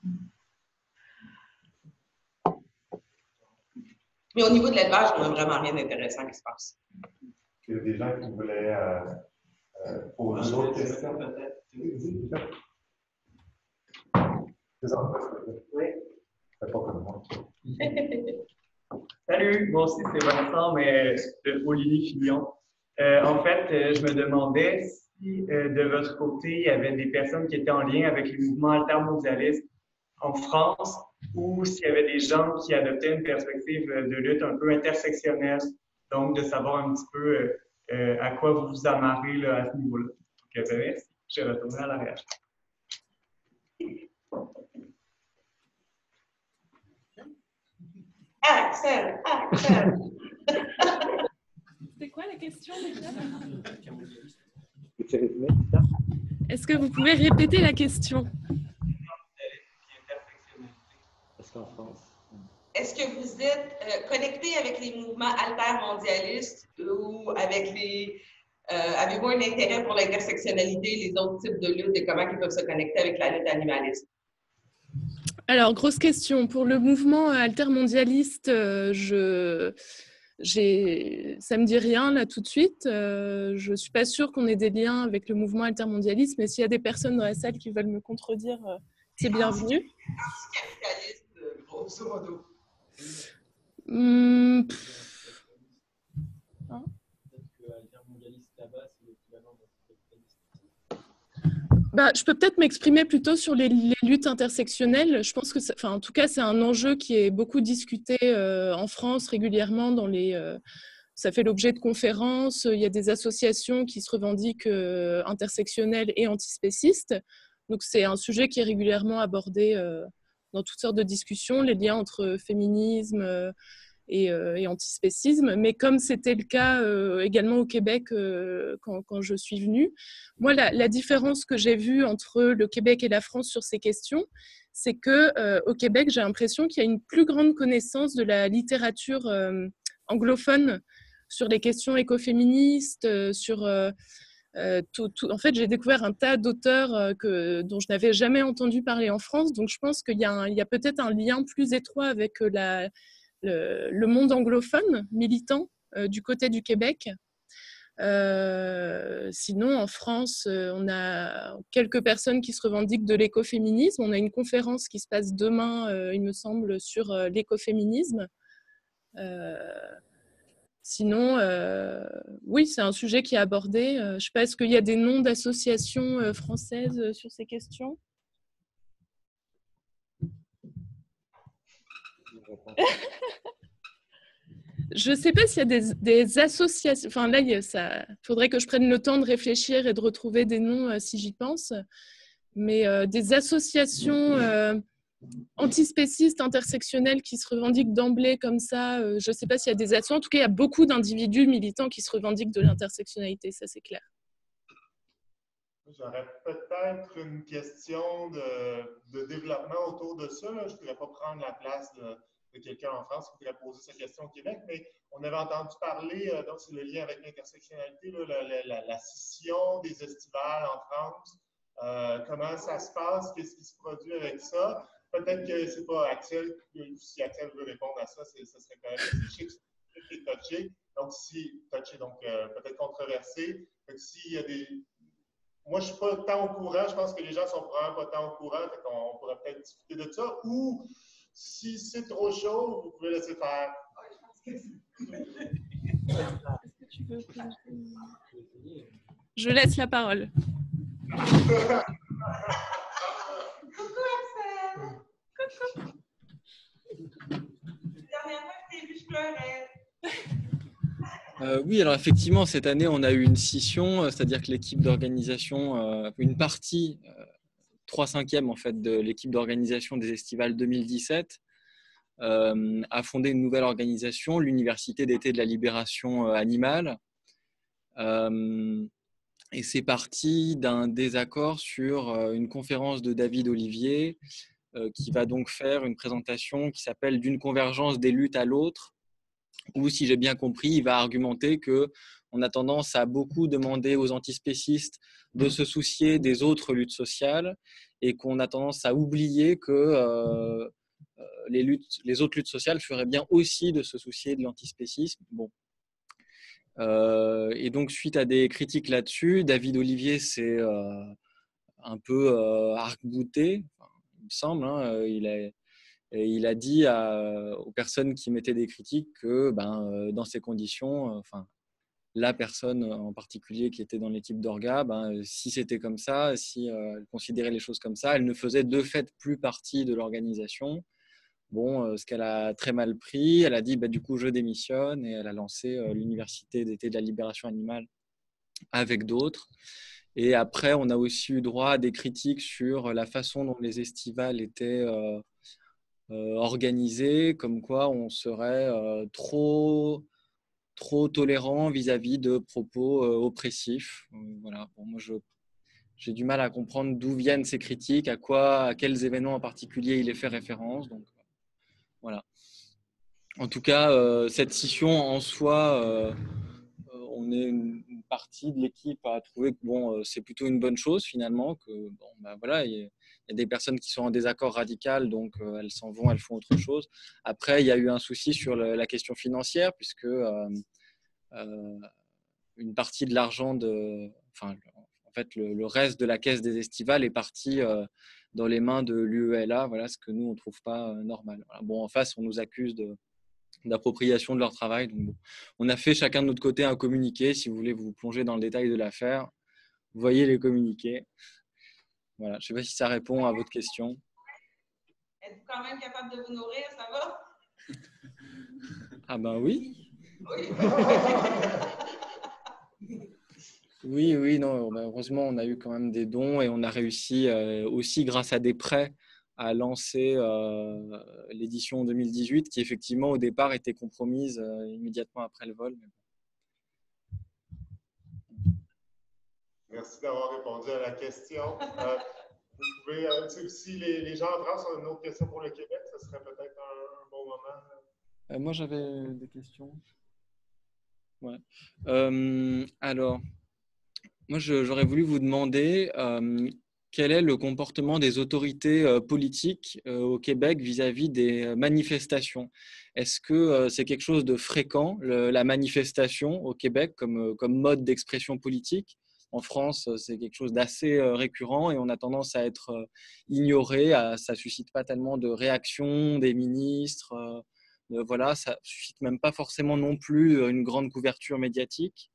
Mais au niveau de l'élevage, on n'a vraiment rien d'intéressant qui se passe. Il y a des gens qui voulaient euh, euh, poser d'autres questions, peut-être. Oui. C'est pas comme moi. Salut, moi aussi c'est Vincent, mais de Olivier-Fillon. Euh, en fait, euh, je me demandais si euh, de votre côté, il y avait des personnes qui étaient en lien avec les mouvements altermondialistes en France, ou s'il y avait des gens qui adoptaient une perspective de lutte un peu intersectionnelle, donc de savoir un petit peu euh, euh, à quoi vous vous amarrez là, à ce niveau-là. Donc, ben, merci. Je vais retourner à l'arrière. Axel, Axel. C'était quoi la question déjà? Est-ce que vous pouvez répéter la question? Est-ce que vous êtes euh, connecté avec les mouvements altermondialistes ou avec les... Euh, avez-vous un intérêt pour l'intersectionnalité, les autres types de luttes et comment ils peuvent se connecter avec la lutte animaliste? Alors, grosse question. Pour le mouvement altermondialiste, euh, je j'ai, ça me dit rien là tout de suite. Euh, je suis pas sûre qu'on ait des liens avec le mouvement altermondialiste, mais s'il y a des personnes dans la salle qui veulent me contredire, euh, c'est bienvenu. Anticapitaliste, grosso modo. Hum, hein? Bah, je peux peut-être m'exprimer plutôt sur les, les luttes intersectionnelles. Je pense que, ça, enfin, en tout cas, c'est un enjeu qui est beaucoup discuté euh, en France régulièrement. Dans les, euh, ça fait l'objet de conférences. Il y a des associations qui se revendiquent euh, intersectionnelles et antispécistes. Donc, c'est un sujet qui est régulièrement abordé euh, dans toutes sortes de discussions, les liens entre féminisme euh, et, euh, et antispécisme. Mais comme c'était le cas euh, également au Québec euh, quand, quand je suis venue, moi, la, la différence que j'ai vue entre le Québec et la France sur ces questions, c'est qu'au euh, Québec, j'ai l'impression qu'il y a une plus grande connaissance de la littérature euh, anglophone sur les questions écoféministes, euh, sur... Euh, Euh, tout, tout, en fait, j'ai découvert un tas d'auteurs euh, que, dont je n'avais jamais entendu parler en France. Donc, je pense qu'il y a, un, il y a peut-être un lien plus étroit avec la, le, le monde anglophone militant euh, du côté du Québec. Euh, sinon, en France, euh, on a quelques personnes qui se revendiquent de l'écoféminisme. On a une conférence qui se passe demain, euh, il me semble, sur euh, l'écoféminisme. Euh, Sinon, euh, oui, c'est un sujet qui est abordé. Euh, je ne sais pas, est-ce qu'il y a des noms d'associations euh, françaises euh, sur ces questions? Je ne sais pas s'il y a des, des associations. Enfin, là, il faudrait que je prenne le temps de réfléchir et de retrouver des noms euh, si j'y pense. Mais euh, des associations euh, antispécistes, intersectionnelles qui se revendiquent d'emblée comme ça, euh, je ne sais pas s'il y a des actions. En tout cas, il y a beaucoup d'individus militants qui se revendiquent de l'intersectionnalité, ça c'est clair. J'aurais peut-être une question de, de développement autour de ça. Là. Je ne voudrais pas prendre la place de, de quelqu'un en France qui voudrait poser sa question au Québec, mais on avait entendu parler, euh, donc c'est le lien avec l'intersectionnalité, là, la, la, la scission des estivales en France. Euh, comment ça se passe? Qu'est-ce qui se produit avec ça? Peut-être que c'est pas Axel, si Axel veut répondre à ça, ça serait quand même chic, c'est touché. Donc, si, touché, donc euh, peut-être controversé. Donc, s'il y a des. Moi, je ne suis pas tant au courant, je pense que les gens sont probablement pas tant au courant, fait qu'on pourrait peut-être discuter de ça. Ou si c'est trop chaud, vous pouvez laisser faire. Je laisse la parole. Coucou Axel! Coucou! La dernière fois que je t'ai vu, je pleurais. Euh, oui, alors effectivement, cette année, on a eu une scission, c'est-à-dire que l'équipe d'organisation, euh, une partie, euh, trois cinquièmes en fait, de l'équipe d'organisation des Estivales deux mille dix-sept, euh, a fondé une nouvelle organisation, l'Université d'été de la libération euh, animale. Euh, et c'est parti d'un désaccord sur euh, une conférence de David Olivier euh, qui va donc faire une présentation qui s'appelle « D'une convergence des luttes à l'autre », où, si j'ai bien compris, il va argumenter qu'on a tendance à beaucoup demander aux antispécistes de se soucier des autres luttes sociales et qu'on a tendance à oublier que euh, les, luttes, les autres luttes sociales feraient bien aussi de se soucier de l'antispécisme. Bon. Euh, et donc, suite à des critiques là-dessus, David Olivier s'est euh, un peu euh, arc-bouté, enfin, il me semble. Hein, il a Et il a dit à, aux personnes qui mettaient des critiques que ben, dans ces conditions, enfin, la personne en particulier qui était dans l'équipe d'Orga, ben, si c'était comme ça, si euh, elle considérait les choses comme ça, elle ne faisait de fait plus partie de l'organisation. Bon, euh, ce qu'elle a très mal pris, elle a dit bah, du coup je démissionne et elle a lancé euh, l'Université d'été de la libération animale avec d'autres. Et après, on a aussi eu droit à des critiques sur la façon dont les estivales étaient euh, Euh, organisé, comme quoi on serait euh, trop, trop tolérant vis-à-vis de propos euh, oppressifs. Euh, voilà. Bon, moi, je, j'ai du mal à comprendre d'où viennent ces critiques, à quoi, à quels événements en particulier il est fait référence. Donc, voilà. En tout cas, euh, cette scission en soi, euh, on est une partie de l'équipe a trouvé que bon, c'est plutôt une bonne chose finalement, que bon, ben voilà, il y a, il y a des personnes qui sont en désaccord radical, donc euh, elles s'en vont, elles font autre chose. Après, il y a eu un souci sur le, la question financière, puisque euh, euh, une partie de l'argent de, enfin, en fait, le, le reste de la caisse des estivales est parti euh, dans les mains de l'U E L A, voilà, ce que nous, on ne trouve pas euh, normal. Voilà. Bon, en face, on nous accuse de, d'appropriation de leur travail. Donc, bon, on a fait chacun de notre côté un communiqué. Si vous voulez vous plonger dans le détail de l'affaire, voyez les communiqués. Voilà, je ne sais pas si ça répond à votre question. Êtes-vous quand même capable de vous nourrir, ça va? Ah ben oui. Oui. Oui, oui, non, heureusement, on a eu quand même des dons et on a réussi euh, aussi, grâce à des prêts, à lancer euh, l'édition deux mille dix-huit, qui effectivement, au départ, était compromise euh, immédiatement après le vol. Merci d'avoir répondu à la question. Euh, vous pouvez, euh, si les, les gens en France ont une autre question pour le Québec, ce serait peut-être un, un bon moment. Euh, moi, j'avais des questions. Ouais. Euh, alors, moi, j'aurais voulu vous demander euh, quel est le comportement des autorités euh, politiques euh, au Québec vis-à-vis des manifestations. Est-ce que euh, c'est quelque chose de fréquent, le, la manifestation au Québec, comme, comme mode d'expression politique? En France, c'est quelque chose d'assez euh, récurrent et on a tendance à être euh, ignoré. À, ça ne suscite pas tellement de réactions des ministres. Euh, voilà, ça ne suscite même pas forcément non plus une grande couverture médiatique.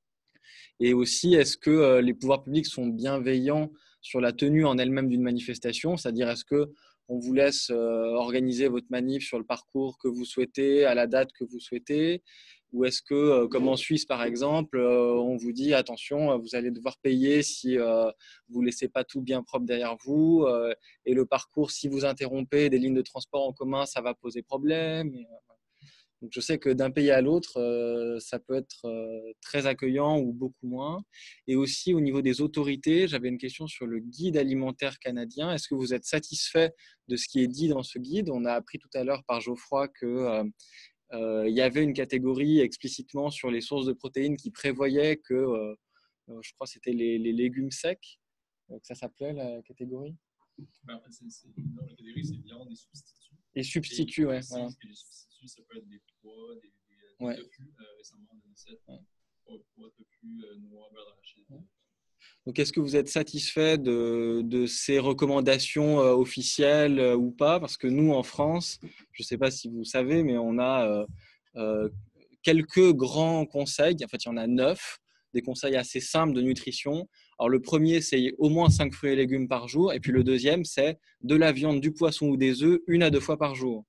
Et aussi, est-ce que euh, les pouvoirs publics sont bienveillants sur la tenue en elle-même d'une manifestation? C'est-à-dire, est-ce qu'on vous laisse euh, organiser votre manif sur le parcours que vous souhaitez, à la date que vous souhaitez? Ou est-ce que, euh, comme en Suisse par exemple, euh, on vous dit attention, vous allez devoir payer si euh, vous ne laissez pas tout bien propre derrière vous, euh, et le parcours, si vous interrompez des lignes de transport en commun, ça va poser problème. Et, euh, donc, je sais que d'un pays à l'autre, euh, ça peut être euh, très accueillant ou beaucoup moins. Et aussi, au niveau des autorités, j'avais une question sur le guide alimentaire canadien. Est-ce que vous êtes satisfait de ce qui est dit dans ce guide? On a appris tout à l'heure par Geoffroy qu'il euh, euh, y avait une catégorie explicitement sur les sources de protéines qui prévoyait que, euh, je crois que c'était les, les légumes secs, que ça s'appelait la catégorie. Ben, en fait, c'est, c'est, non, la catégorie, c'est viande et substituts. Et substituts, oui. Voilà. Les substituts, ça peut être des pois, des, des, ouais. des tofu, euh, récemment, de Nicette, ouais. pois, pois, tofu, euh, noix, beurre d'arachide. Ouais. Donc, est-ce que vous êtes satisfait de, de ces recommandations euh, officielles euh, ou pas? Parce que nous, en France, je ne sais pas si vous savez, mais on a euh, euh, quelques grands conseils. En fait, il y en a neuf, des conseils assez simples de nutrition. Alors, le premier, c'est au moins cinq fruits et légumes par jour. Et puis, le deuxième, c'est de la viande, du poisson ou des œufs, une à deux fois par jour.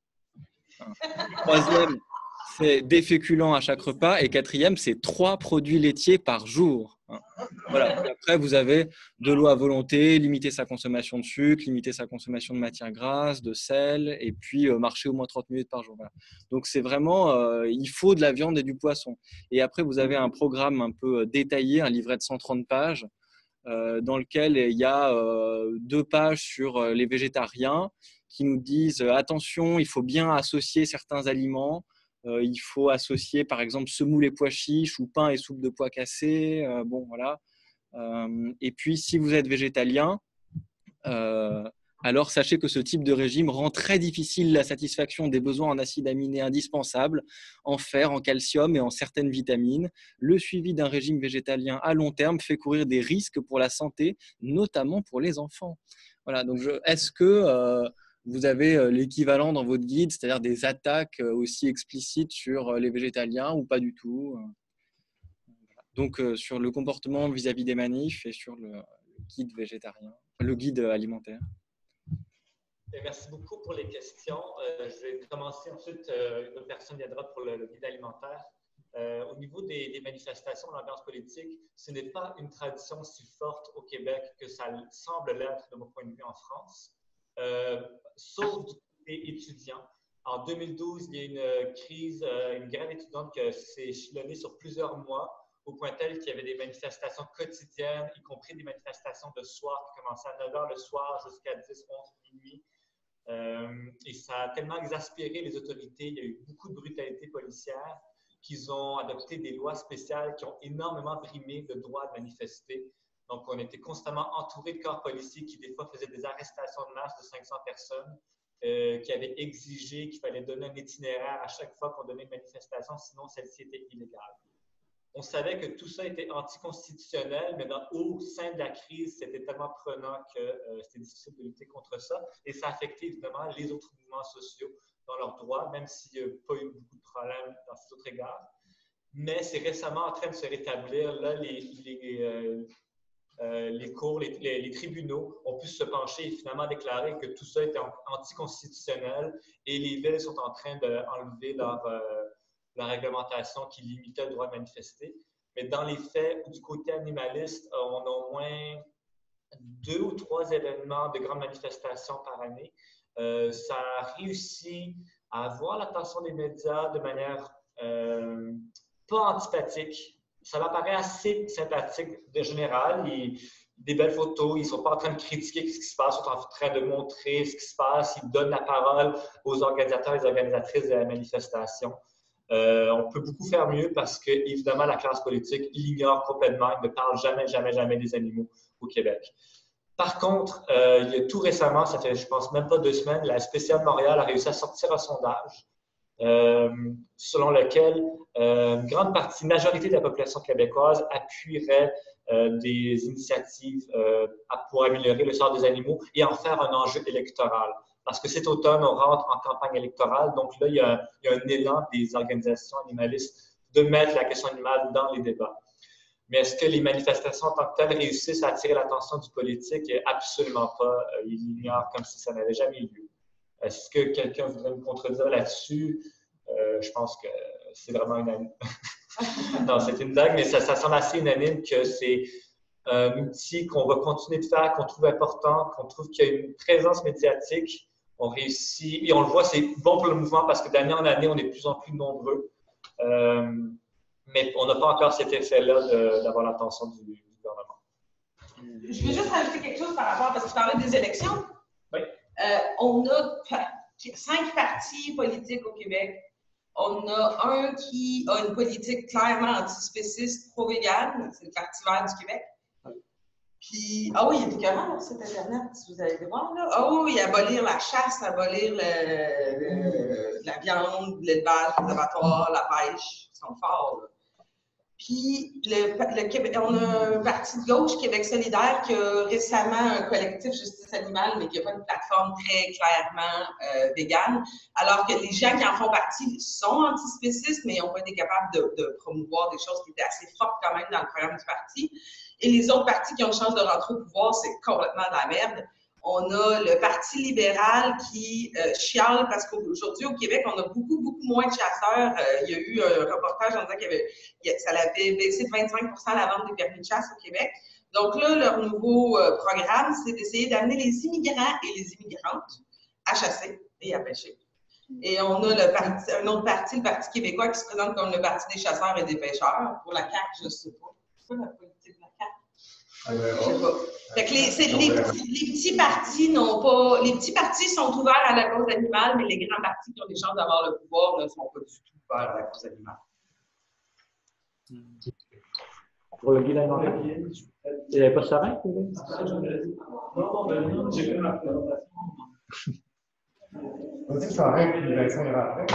Le troisième, c'est des féculents à chaque repas. Et quatrième, c'est trois produits laitiers par jour. Voilà. Et après, vous avez de l'eau à volonté, limiter sa consommation de sucre, limiter sa consommation de matières grasses, de sel, et puis euh, marcher au moins trente minutes par jour. Voilà. Donc, c'est vraiment, euh, il faut de la viande et du poisson. Et après, vous avez un programme un peu détaillé, un livret de cent trente pages, euh, dans lequel il y a euh, deux pages sur euh, les végétariens qui nous disent euh, attention, il faut bien associer certains aliments. Euh, il faut associer, par exemple, semoule et pois chiches ou pain et soupe de pois cassés. Euh, bon, voilà. Euh, et puis, si vous êtes végétalien, euh, alors sachez que ce type de régime rend très difficile la satisfaction des besoins en acides aminés indispensables, en fer, en calcium et en certaines vitamines. Le suivi d'un régime végétalien à long terme fait courir des risques pour la santé, notamment pour les enfants. Voilà. Donc, je, est-ce que euh, vous avez l'équivalent dans votre guide, c'est-à-dire des attaques aussi explicites sur les végétaliens ou pas du tout? Donc, euh, sur le comportement vis-à-vis des manifs et sur le, le guide végétarien, le guide alimentaire. Et merci beaucoup pour les questions. Euh, je vais commencer ensuite, euh, une autre personne viendra pour le, le guide alimentaire. Euh, au niveau des, des manifestations, de l'ambiance politique, ce n'est pas une tradition si forte au Québec que ça semble l'être de mon point de vue en France. Euh, sauf du côté étudiant. En deux mille douze, il y a une crise, une grève étudiante qui s'est échelonnée sur plusieurs mois, au point tel qu'il y avait des manifestations quotidiennes, y compris des manifestations de soir qui commençaient à neuf heures le soir jusqu'à dix, onze, minuit. Euh, et ça a tellement exaspéré les autorités, il y a eu beaucoup de brutalité policière qu'ils ont adopté des lois spéciales qui ont énormément brimé le droit de manifester. Donc, on était constamment entouré de corps policiers qui, des fois, faisaient des arrestations de masse de cinq cents personnes, euh, qui avaient exigé qu'il fallait donner un itinéraire à chaque fois qu'on donnait une manifestation, sinon celle-ci était illégale. On savait que tout ça était anticonstitutionnel, mais dans, au sein de la crise, c'était tellement prenant que euh, c'était difficile de lutter contre ça. Et ça affectait évidemment les autres mouvements sociaux dans leurs droits, même s'il n'y a pas eu beaucoup de problèmes dans ces autres égards. Mais c'est récemment en train de se rétablir. Là, les, les, euh, euh, les cours, les, les, les tribunaux ont pu se pencher et finalement déclarer que tout ça était anticonstitutionnel et les villes sont en train d'enlever leur, euh, leur réglementation qui limitait le droit de manifester. Mais dans les faits, du côté animaliste, on a au moins deux ou trois événements de grandes manifestations par année. Euh, ça a réussi à avoir l'attention des médias de manière euh, pas antipathique. Ça leur paraît assez sympathique de général. Ils, des belles photos, ils ne sont pas en train de critiquer ce qui se passe, ils sont en train de montrer ce qui se passe, ils donnent la parole aux organisateurs et aux organisatrices de la manifestation. Euh, on peut beaucoup faire mieux parce que, évidemment, la classe politique l'ignore complètement, il ne parle jamais, jamais, jamais des animaux au Québec. Par contre, euh, il y a tout récemment, ça fait, je pense, même pas deux semaines, la spéciale Montréal a réussi à sortir un sondage euh, selon lequel euh, une grande partie, une majorité de la population québécoise appuierait euh, des initiatives euh, pour améliorer le sort des animaux et en faire un enjeu électoral. Parce que cet automne, on rentre en campagne électorale, donc là, il y a, il y a un élan des organisations animalistes de mettre la question animale dans les débats. Mais est-ce que les manifestations en tant que telles réussissent à attirer l'attention du politique? Absolument pas. Ils l'ignorent comme si ça n'avait jamais eu lieu. Est-ce que quelqu'un voudrait me contredire là-dessus? Euh, je pense que c'est vraiment unanime. Non, c'est une blague, mais ça, ça semble assez unanime que c'est un outil qu'on va continuer de faire, qu'on trouve important, qu'on trouve qu'il y a une présence médiatique. On réussit, et on le voit, c'est bon pour le mouvement parce que d'année en année, on est de plus en plus nombreux. Euh, mais on n'a pas encore cet effet-là d'avoir l'attention du, du gouvernement. Je veux juste rajouter quelque chose par rapport, parce que tu parlais des élections. Oui. Euh, on a cinq partis politiques au Québec. On a un qui a une politique clairement antispéciste, pro-végane, c'est le Parti vert du Québec. Puis, ah oui, il était comment, cet Internet, si vous allez le voir, là? Ah oui, abolir la chasse, abolir le, le, la viande, l'élevage, les abattoirs, la pêche, ils sont forts, là. Puis, le, le Québec, on a un parti de gauche, Québec solidaire, qui a récemment un collectif Justice animale, mais qui n'a pas une plateforme très clairement euh, végane, alors que les gens qui en font partie sont antispécistes, mais ils n'ont pas été capables de, de promouvoir des choses qui étaient assez fortes quand même dans le programme du parti. Et les autres partis qui ont une chance de rentrer au pouvoir, c'est complètement de la merde. On a le Parti libéral qui euh, chiale parce qu'aujourd'hui, au Québec, on a beaucoup, beaucoup moins de chasseurs. Euh, il y a eu un reportage en disant qu'il y avait, ça avait baissé de vingt-cinq pour cent la vente des permis de chasse au Québec. Donc là, leur nouveau euh, programme, c'est d'essayer d'amener les immigrants et les immigrantes à chasser et à pêcher. Et on a le parti, un autre parti, le Parti québécois, qui se présente comme le Parti des chasseurs et des pêcheurs. Pour la C A Q, je ne sais pas. C'est quoi la politique de la C A Q? Je sais pas. Fait que les, c'est, les, petits, les petits partis n'ont pas. Les petits partis sont ouverts à la cause animale, mais les grands partis qui ont des chances d'avoir le pouvoir ne sont pas du tout ouverts à la cause animale. Pour le guide alimentaire, il n'y avait pas de serein? Non, non, j'ai fait ma présentation. On dit que ça arrête, puis Vincent est après.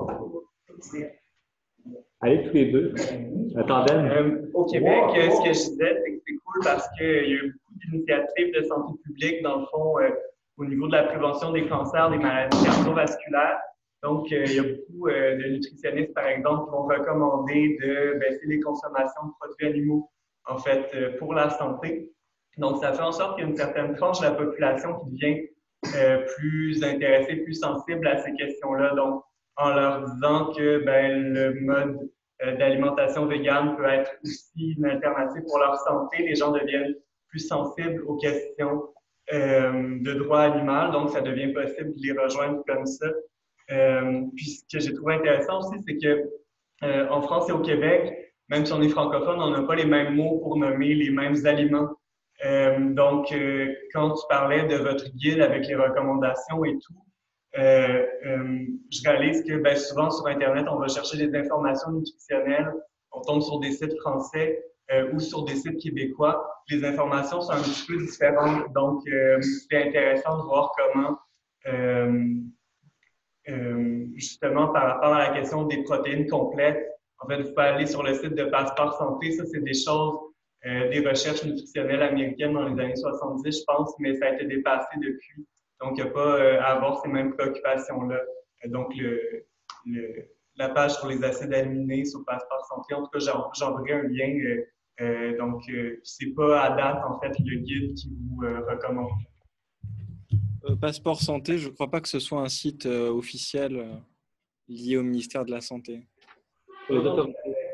Allez, tous les deux. Attendez. Euh, au Québec, wow, wow. Ce que je disais, c'est que c'est cool parce qu'il y a eu beaucoup d'initiatives de santé publique, dans le fond, euh, au niveau de la prévention des cancers, des maladies cardiovasculaires. Donc, euh, il y a beaucoup euh, de nutritionnistes, par exemple, qui vont recommander de baisser les consommations de produits animaux, en fait, euh, pour la santé. Donc, ça fait en sorte qu'il y a une certaine tranche de la population qui devient euh, plus intéressée, plus sensible à ces questions-là. Donc, en leur disant que ben, le mode euh, d'alimentation végane peut être aussi une alternative pour leur santé. Les gens deviennent plus sensibles aux questions euh, de droit animal, donc ça devient possible de les rejoindre comme ça. Euh, puis ce que j'ai trouvé intéressant aussi, c'est que euh, en France et au Québec, même si on est francophone, on n'a pas les mêmes mots pour nommer les mêmes aliments. Euh, donc, euh, quand tu parlais de votre guide avec les recommandations et tout, euh, euh, je réalise que ben, souvent sur Internet, on va chercher des informations nutritionnelles, on tombe sur des sites français euh, ou sur des sites québécois. Les informations sont un petit peu différentes, donc euh, c'est intéressant de voir comment, euh, euh, justement, par rapport à la question des protéines complètes, en fait, vous pouvez aller sur le site de Passeport Santé, ça c'est des choses, euh, des recherches nutritionnelles américaines dans les années soixante-dix, je pense, mais ça a été dépassé depuis. Donc, il n'y a pas euh, à avoir ces mêmes préoccupations-là. Donc, le, le, la page sur les acides aminés sur Passeport Santé, en tout cas, j'enverrai un lien. Euh, euh, donc, euh, c'est pas à date, en fait, le guide qui vous euh, recommande. Euh, Passeport Santé, je ne crois pas que ce soit un site euh, officiel euh, lié au ministère de la Santé. Non,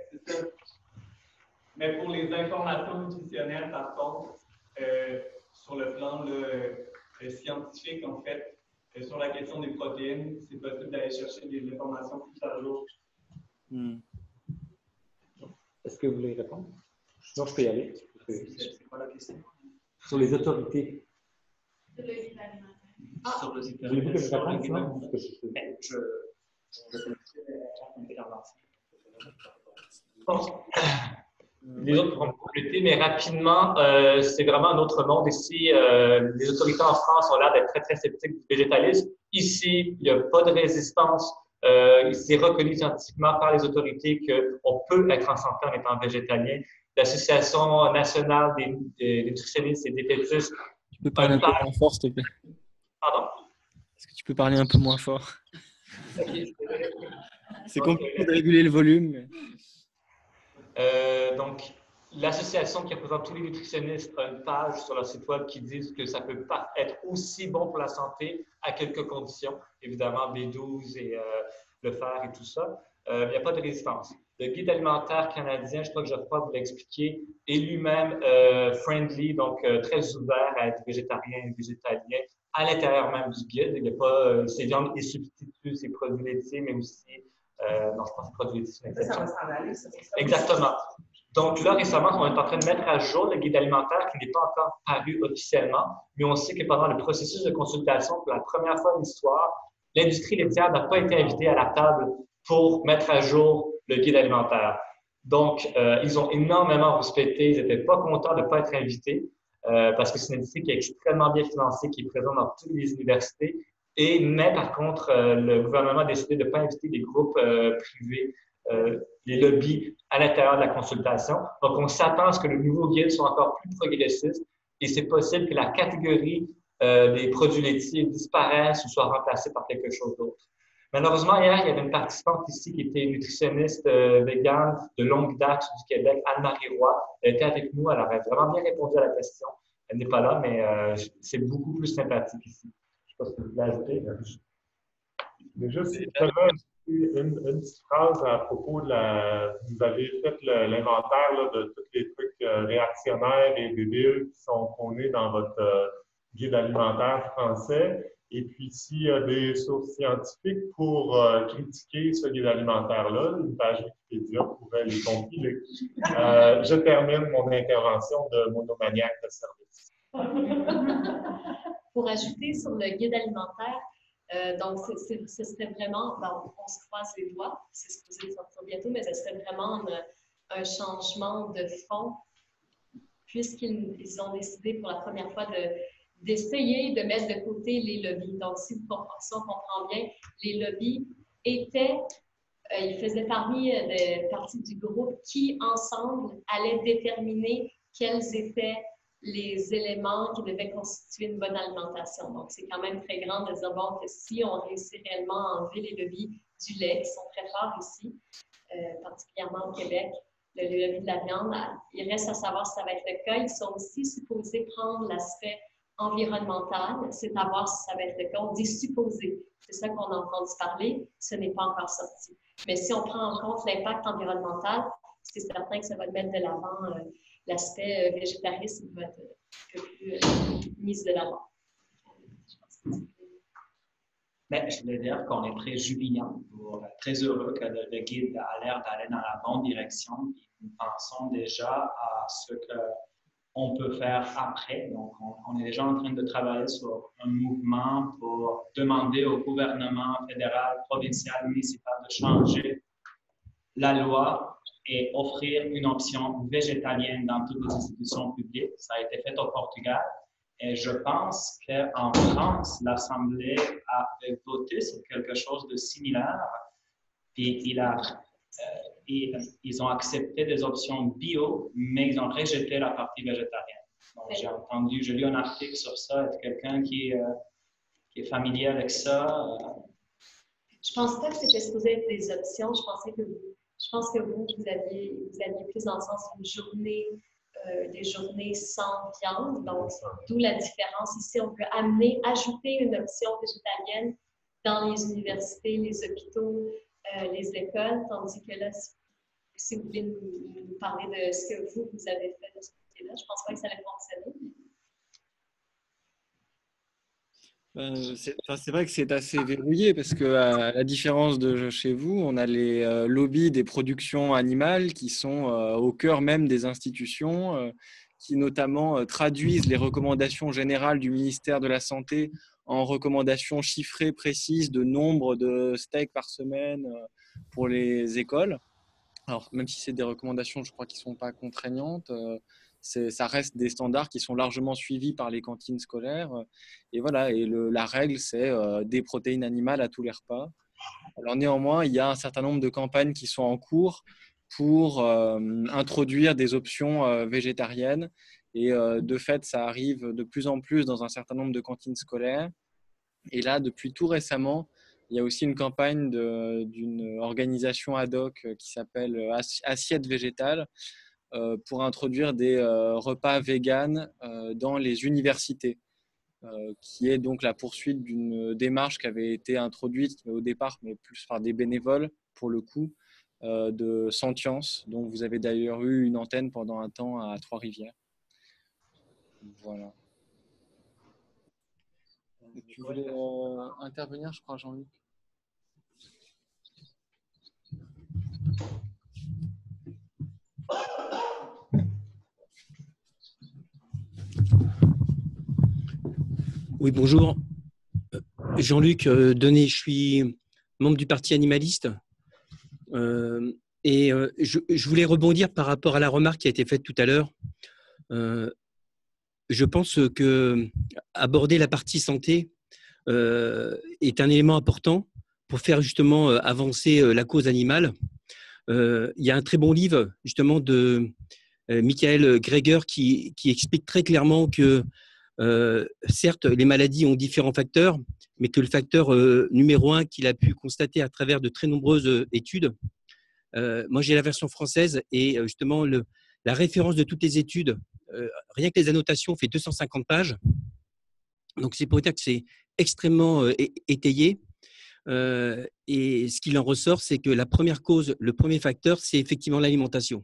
mais pour les informations nutritionnelles, par contre, euh, sur le plan là, euh, scientifique, en fait, euh, sur la question des protéines, c'est possible d'aller chercher des informations plus à jour. Hmm. Est-ce que vous voulez répondre? Sinon, je peux y aller. C'est quoi la question? Sur les autorités. Sur le guide alimentaire. Ah. Sur le guide alimentaire. Vous voulez que je réponde? Je Bon. Les autres pourront compléter, mais rapidement, euh, c'est vraiment un autre monde ici. Euh, les autorités en France ont l'air d'être très, très sceptiques du végétalisme. Ici, il n'y a pas de résistance. Euh, c'est reconnu scientifiquement par les autorités qu'on peut être en santé en étant végétalien. L'Association nationale des, des nutritionnistes et diététistes. Tu peux parler un peu moins fort, s'il te plaît. Pardon? Est-ce que tu peux parler un peu moins fort? Okay. C'est compliqué de réguler le volume. Mais... Euh, donc, l'association qui représente tous les nutritionnistes a une page sur leur site web qui dit que ça peut pas être aussi bon pour la santé à quelques conditions, évidemment B douze et euh, le fer et tout ça. Euh, il n'y a pas de résistance. Le guide alimentaire canadien, je crois que Geoffroy vous l'a expliqué, est lui-même euh, friendly, donc euh, très ouvert à être végétarien et végétalien à l'intérieur même du guide. Il n'y a pas euh, ces viandes et substituts, ces produits laitiers, mais aussi Euh, non, je pense que c'est produit laitier. Ça va s'en aller, ça. Exactement. Donc là, récemment, on est en train de mettre à jour le guide alimentaire qui n'est pas encore paru officiellement, mais on sait que pendant le processus de consultation, pour la première fois de l'histoire, l'industrie laitière n'a pas été invitée à la table pour mettre à jour le guide alimentaire. Donc, euh, ils ont énormément respecté, ils n'étaient pas contents de ne pas être invités euh, parce que c'est une industrie qui est extrêmement bien financée, qui est présente dans toutes les universités. Et, mais par contre, euh, le gouvernement a décidé de ne pas inviter des groupes euh, privés, euh, les lobbies à l'intérieur de la consultation. Donc, on s'attend à ce que le nouveau guide soit encore plus progressiste et c'est possible que la catégorie euh, des produits laitiers disparaisse ou soit remplacée par quelque chose d'autre. Malheureusement, hier, il y avait une participante ici qui était nutritionniste euh, végane de longue date du Québec, Anne-Marie Roy. Elle était avec nous, elle aurait vraiment bien répondu à la question. Elle n'est pas là, mais euh, c'est beaucoup plus sympathique ici. Je ne sais pas si vous voulez ajouter. Déjà, si vous avez une, une petite phrase à propos de la. Vous avez fait l'inventaire de tous les trucs euh, réactionnaires et débiles qui sont prônés dans votre euh, guide alimentaire français. Et puis, s'il y a des sources scientifiques pour euh, critiquer ce guide alimentaire-là, une page Wikipédia pourrait les compiler. Euh, je termine mon intervention de monomaniaque de service. Pour ajouter sur le guide alimentaire, euh, donc c est, c est, ce serait vraiment, bon, on se croise les doigts, c'est supposé sortir bientôt, mais ce serait vraiment une, un changement de fond, puisqu'ils ont décidé pour la première fois de d'essayer de mettre de côté les lobbies. Donc, si, on comprend bien, les lobbies étaient, euh, ils faisaient parmi euh, des parties du groupe qui, ensemble, allaient déterminer quels étaient les éléments qui devaient constituer une bonne alimentation. Donc, c'est quand même très grand de dire, bon, que si on réussit réellement à enlever les lobbies du lait, qui sont très forts ici, euh, particulièrement au Québec, le lobby de la viande, il reste à savoir si ça va être le cas. Ils sont aussi supposés prendre l'aspect environnemental, c'est à voir si ça va être le cas. On dit supposé. C'est ça qu'on a entendu parler. Ce n'est pas encore sorti. Mais si on prend en compte l'impact environnemental, c'est certain que ça va mettre de l'avant euh, l'aspect euh, végétarisme va être un peu plus euh, mis de l'avant. Ben, je voulais dire qu'on est très jubilant, très heureux que le, le guide a l'air d'aller dans la bonne direction. Nous pensons déjà à ce que on peut faire après. Donc, on, on est déjà en train de travailler sur un mouvement pour demander au gouvernement fédéral, provincial, municipal de changer la loi et offrir une option végétalienne dans toutes les institutions publiques. Ça a été fait au Portugal. Et je pense qu'en France, l'Assemblée avait voté sur quelque chose de similaire. Puis il a, euh, ils, ils ont accepté des options bio, mais ils ont rejeté la partie végétarienne. Donc, j'ai entendu, j'ai lu un article sur ça, être quelqu'un qui, euh, qui est familier avec ça. Euh. Je ne pense pas que c'était supposé être des options. Je pensais que vous, je pense que vous, vous aviez, vous aviez plus dans le sens d'une journée, euh, des journées sans viande. Donc, d'où la différence. Ici, on peut amener, ajouter une option végétalienne dans les universités, les hôpitaux, euh, les écoles, tandis que là, si, si vous voulez nous, nous parler de ce que vous, vous avez fait de ce côté-là, je ne pense pas que ça allait fonctionner. Ben, c'est enfin, c'est vrai que c'est assez verrouillé parce que, à la différence de chez vous, on a les euh, lobbies des productions animales qui sont euh, au cœur même des institutions, euh, qui notamment euh, traduisent les recommandations générales du ministère de la Santé en recommandations chiffrées précises de nombre de steaks par semaine euh, pour les écoles. Alors, même si c'est des recommandations, je crois, qui ne sont pas contraignantes, euh, c'est, ça reste des standards qui sont largement suivis par les cantines scolaires. Et voilà, et le, la règle, c'est euh, des protéines animales à tous les repas. Alors néanmoins, il y a un certain nombre de campagnes qui sont en cours pour euh, introduire des options euh, végétariennes. Et euh, de fait, ça arrive de plus en plus dans un certain nombre de cantines scolaires. Et là, depuis tout récemment, il y a aussi une campagne de, d'une organisation ad hoc qui s'appelle Assiette végétale euh, pour introduire des euh, repas véganes euh, dans les universités, euh, qui est donc la poursuite d'une démarche qui avait été introduite au départ, mais plus par des bénévoles pour le coup, euh, de Sentience, dont vous avez d'ailleurs eu une antenne pendant un temps à Trois-Rivières. Voilà. Tu voulais euh, intervenir, je crois, Jean-Luc? Oui, bonjour. Jean-Luc euh, Denet, je suis membre du Parti animaliste. Euh, et euh, je, je voulais rebondir par rapport à la remarque qui a été faite tout à l'heure. Euh, je pense que aborder la partie santé euh, est un élément important pour faire justement avancer la cause animale. Euh, il y a un très bon livre justement de euh, Michael Greger qui, qui explique très clairement que euh, certes les maladies ont différents facteurs, mais que le facteur euh, numéro un qu'il a pu constater à travers de très nombreuses études, euh, moi j'ai la version française et justement le, la référence de toutes les études, euh, rien que les annotations fait deux cent cinquante pages, donc c'est pour dire que c'est extrêmement euh, étayé. Euh, et ce qu'il en ressort, c'est que la première cause, le premier facteur, c'est effectivement l'alimentation.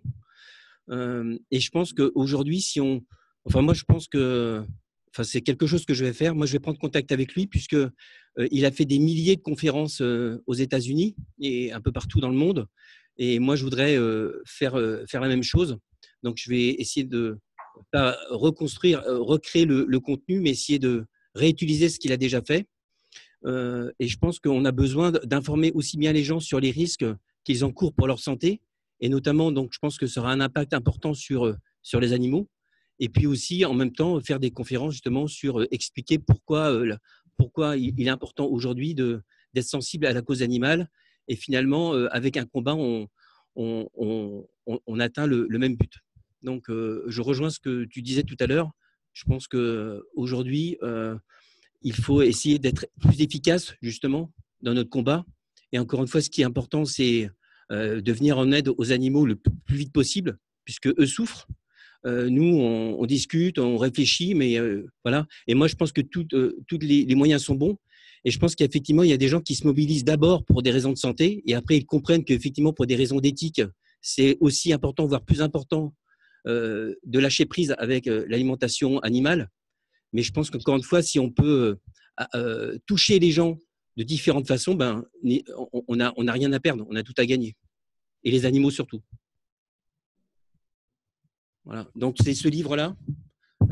Euh, et je pense qu'aujourd'hui, si on, enfin moi, je pense que, enfin c'est quelque chose que je vais faire. Moi, je vais prendre contact avec lui puisque euh, il a fait des milliers de conférences euh, aux États-Unis et un peu partout dans le monde. Et moi, je voudrais euh, faire euh, faire la même chose. Donc, je vais essayer de pas reconstruire, euh, recréer le, le contenu, mais essayer de réutiliser ce qu'il a déjà fait. Euh, et je pense qu'on a besoin d'informer aussi bien les gens sur les risques qu'ils encourent pour leur santé, et notamment, donc, je pense que ça aura un impact important sur, sur les animaux, et puis aussi, en même temps, faire des conférences justement sur euh, expliquer pourquoi, euh, pourquoi il est important aujourd'hui d'être sensible à la cause animale, et finalement, euh, avec un combat, on, on, on, on atteint le, le même but. Donc, euh, je rejoins ce que tu disais tout à l'heure. Je pense qu'aujourd'hui, euh, il faut essayer d'être plus efficace justement dans notre combat. Et encore une fois, ce qui est important, c'est euh, de venir en aide aux animaux le plus vite possible, puisque eux souffrent. Euh, nous, on, on discute, on réfléchit, mais euh, voilà. Et moi, je pense que tous euh, les, les moyens sont bons. Et je pense qu'effectivement, il y a des gens qui se mobilisent d'abord pour des raisons de santé, et après, ils comprennent qu'effectivement, pour des raisons d'éthique, c'est aussi important, voire plus important, euh, de lâcher prise avec euh, l'alimentation animale. Mais je pense qu'encore une fois, si on peut euh, euh, toucher les gens de différentes façons, ben, on n'a on a rien à perdre, on a tout à gagner. Et les animaux surtout. Voilà. Donc, c'est ce livre-là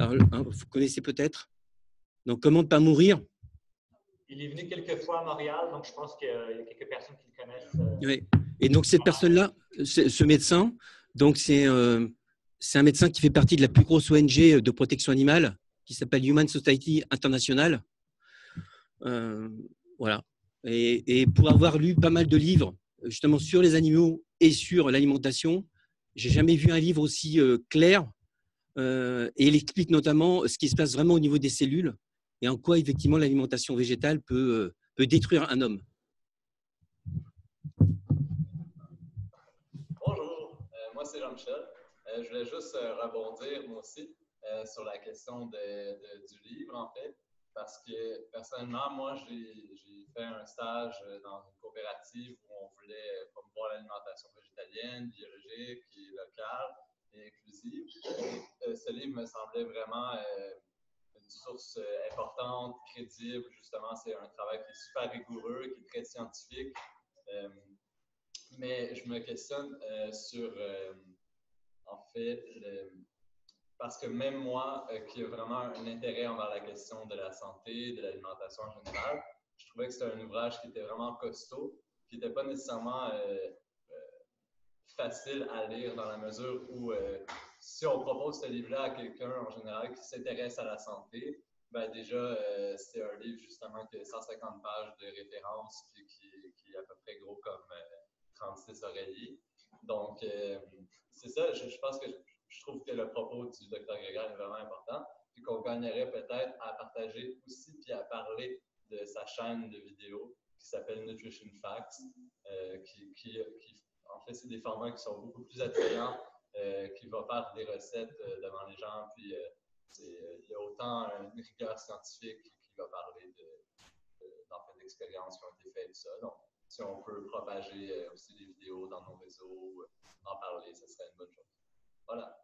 Alors, hein, vous connaissez peut-être. Donc, comment ne pas mourir? Il est venu quelques fois à Montréal, donc je pense qu'il y a quelques personnes qui le connaissent. Euh... Oui. Et donc, cette personne-là, ce médecin, donc c'est euh, c'est un médecin qui fait partie de la plus grosse O N G de protection animale, qui s'appelle Human Society International. Euh, voilà. Et, et pour avoir lu pas mal de livres, justement sur les animaux et sur l'alimentation, j'ai jamais vu un livre aussi euh, clair. Euh, et il explique notamment ce qui se passe vraiment au niveau des cellules et en quoi effectivement l'alimentation végétale peut, euh, peut détruire un homme. Bonjour, euh, moi c'est Jean-Michel. Euh, je voulais juste euh, rebondir moi aussi euh, sur la question de, de, du livre en fait, parce que personnellement, moi j'ai fait un stage dans une coopérative où on voulait promouvoir l'alimentation végétalienne, biologique et locale et inclusive. Et, euh, ce livre me semblait vraiment euh, une source euh, importante, crédible. Justement, c'est un travail qui est super rigoureux, qui est très scientifique. Euh, mais je me questionne euh, sur, euh, en fait, le, parce que même moi, euh, qui ai vraiment un intérêt envers la question de la santé, de l'alimentation en général, je trouvais que c'était un ouvrage qui était vraiment costaud, qui n'était pas nécessairement euh, facile à lire dans la mesure où euh, si on propose ce livre-là à quelqu'un en général qui s'intéresse à la santé, ben déjà euh, c'est un livre justement qui a cent cinquante pages de références qui, qui, qui est à peu près gros comme euh, trente-six oreillers. Donc euh, c'est ça, je, je pense que je, je trouve que le propos du docteur Grégoire est vraiment important, puis qu'on gagnerait peut-être à partager aussi puis à parler de sa chaîne de vidéos qui s'appelle Nutrition Facts, euh, qui, qui, qui en fait, c'est des formats qui sont beaucoup plus attrayants, euh, qui vont faire des recettes euh, devant les gens. Puis, euh, euh, il y a autant une rigueur scientifique qui, qui va parler de, de, d'expériences qui ont été faites, tout ça. Donc, si on peut propager euh, aussi des vidéos dans nos réseaux, euh, en parler, ce serait une bonne chose. Voilà.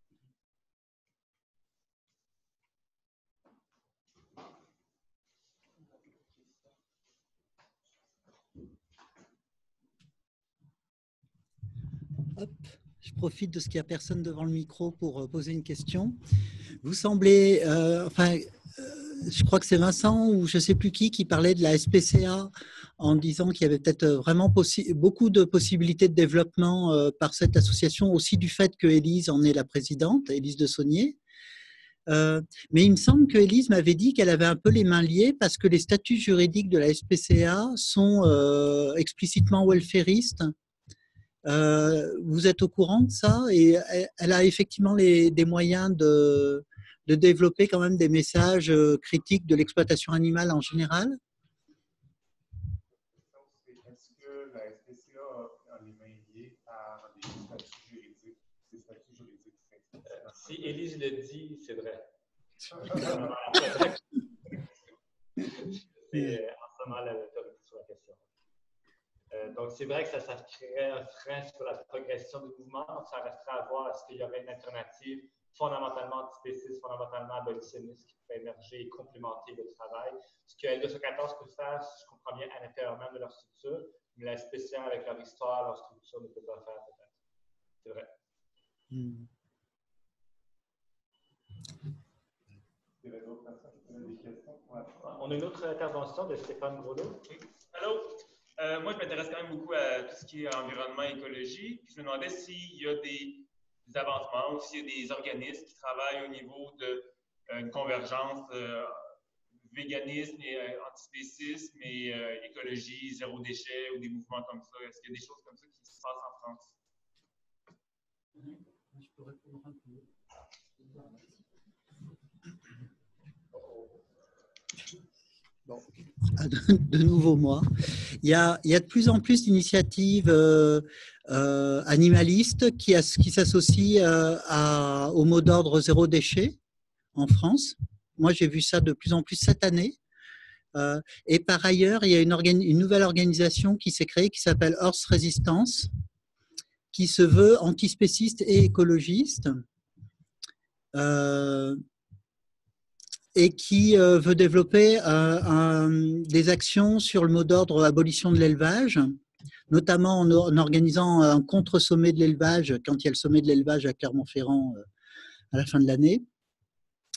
Hop, je profite de ce qu'il n'y a personne devant le micro pour poser une question. Vous semblez, euh, enfin, euh, je crois que c'est Vincent ou je ne sais plus qui qui parlait de la S P C A en disant qu'il y avait peut-être vraiment beaucoup de possibilités de développement euh, par cette association, aussi du fait que Élise en est la présidente, Élise de Saunier. Euh, mais il me semble que Élise m'avait dit qu'elle avait un peu les mains liées parce que les statuts juridiques de la S P C A sont euh, explicitement welfaristes. Euh, vous êtes au courant de ça? Et elle a effectivement les, des moyens de, de développer quand même des messages critiques de l'exploitation animale en général? Est-ce que la S P C A a les mains liées par des statuts juridiques? Des statuts juridiques euh, si Élise le dit, c'est vrai. C'est en ce moment l'autorité sur la question. Euh, donc, c'est vrai que ça, ça créerait un frein sur la progression du mouvement. Donc, ça resterait à voir est-ce qu'il y aurait une alternative fondamentalement antispéciste, fondamentalement abolitionniste qui pourrait émerger et complémenter le travail. Ce que L deux cent quatorze peut faire, si je comprends bien, à l'intérieur même de leur structure, mais la S P C A, avec leur histoire, leur structure, ne peut pas faire peut-être. C'est vrai. Hmm. On a une autre intervention de Stéphane Groslo. Allô? Euh, moi, je m'intéresse quand même beaucoup à tout ce qui est environnement, écologie. Je me demandais s'il y a des, des avancements ou s'il y a des organismes qui travaillent au niveau d'une euh, convergence euh, véganisme et euh, antispécisme et euh, écologie, zéro déchet ou des mouvements comme ça. Est-ce qu'il y a des choses comme ça qui se passent en France? Je peux répondre un peu. Bon, de nouveau moi. Il y a, il y a de plus en plus d'initiatives euh, euh, animalistes qui, qui s'associent euh, à, au mot d'ordre zéro déchet en France. Moi, j'ai vu ça de plus en plus cette année. Euh, et par ailleurs, il y a une, une nouvelle organisation qui s'est créée qui s'appelle Horse Resistance, qui se veut antispéciste et écologiste. Euh, et qui euh, veut développer euh, un, des actions sur le mot d'ordre abolition de l'élevage, notamment en, en organisant un contre-sommet de l'élevage quand il y a le sommet de l'élevage à Clermont-Ferrand euh, à la fin de l'année.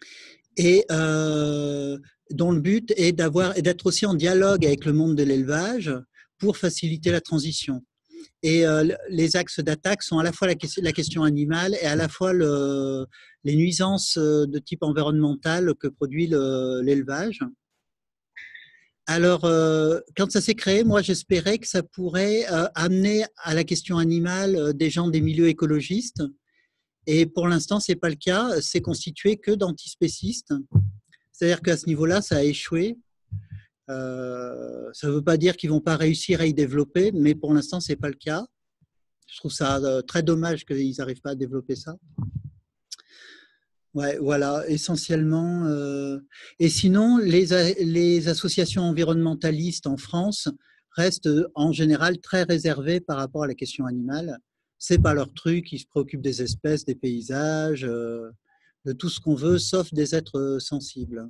et euh, dont le but est d'avoir et d'être aussi en dialogue avec le monde de l'élevage pour faciliter la transition. Et euh, les axes d'attaque sont à la fois la question, la question animale et à la fois le, les nuisances de type environnemental que produit l'élevage. Alors, euh, quand ça s'est créé, moi, j'espérais que ça pourrait euh, amener à la question animale euh, des gens des milieux écologistes. Et pour l'instant, ce n'est pas le cas. C'est constitué que d'antispécistes. C'est-à-dire qu'à ce niveau-là, ça a échoué. Euh, ça ne veut pas dire qu'ils ne vont pas réussir à y développer, mais pour l'instant, ce n'est pas le cas. Je trouve ça euh, très dommage qu'ils n'arrivent pas à développer ça. Ouais, voilà, essentiellement. Euh... Et sinon, les, les associations environnementalistes en France restent en général très réservées par rapport à la question animale. C'est pas leur truc, ils se préoccupent des espèces, des paysages, euh, de tout ce qu'on veut, sauf des êtres sensibles.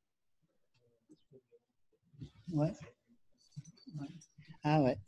Ouais. Ouais. Ah ouais.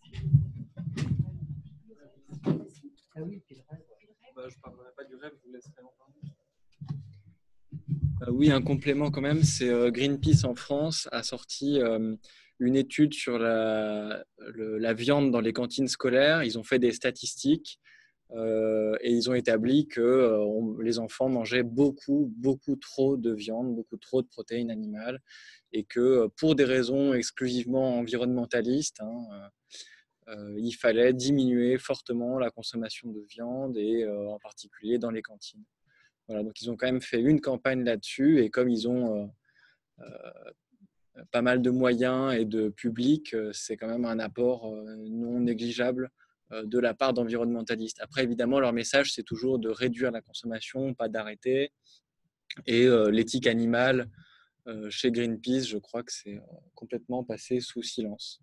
Ah oui, puis le rêve. Bah, je ne parlerai pas du rêve, je vous laisserai en parler. Euh, oui, un complément quand même, c'est euh, Greenpeace en France a sorti euh, une étude sur la, le, la viande dans les cantines scolaires. Ils ont fait des statistiques euh, et ils ont établi que euh, on, les enfants mangeaient beaucoup, beaucoup trop de viande, beaucoup trop de protéines animales et que pour des raisons exclusivement environnementalistes, hein, euh, il fallait diminuer fortement la consommation de viande et euh, en particulier dans les cantines. Voilà, donc ils ont quand même fait une campagne là-dessus et comme ils ont euh, euh, pas mal de moyens et de public, euh, c'est quand même un apport euh, non négligeable euh, de la part d'environnementalistes. Après, évidemment, leur message, c'est toujours de réduire la consommation, pas d'arrêter. Et euh, l'éthique animale, euh, chez Greenpeace, je crois que c'est euh, complètement passé sous silence.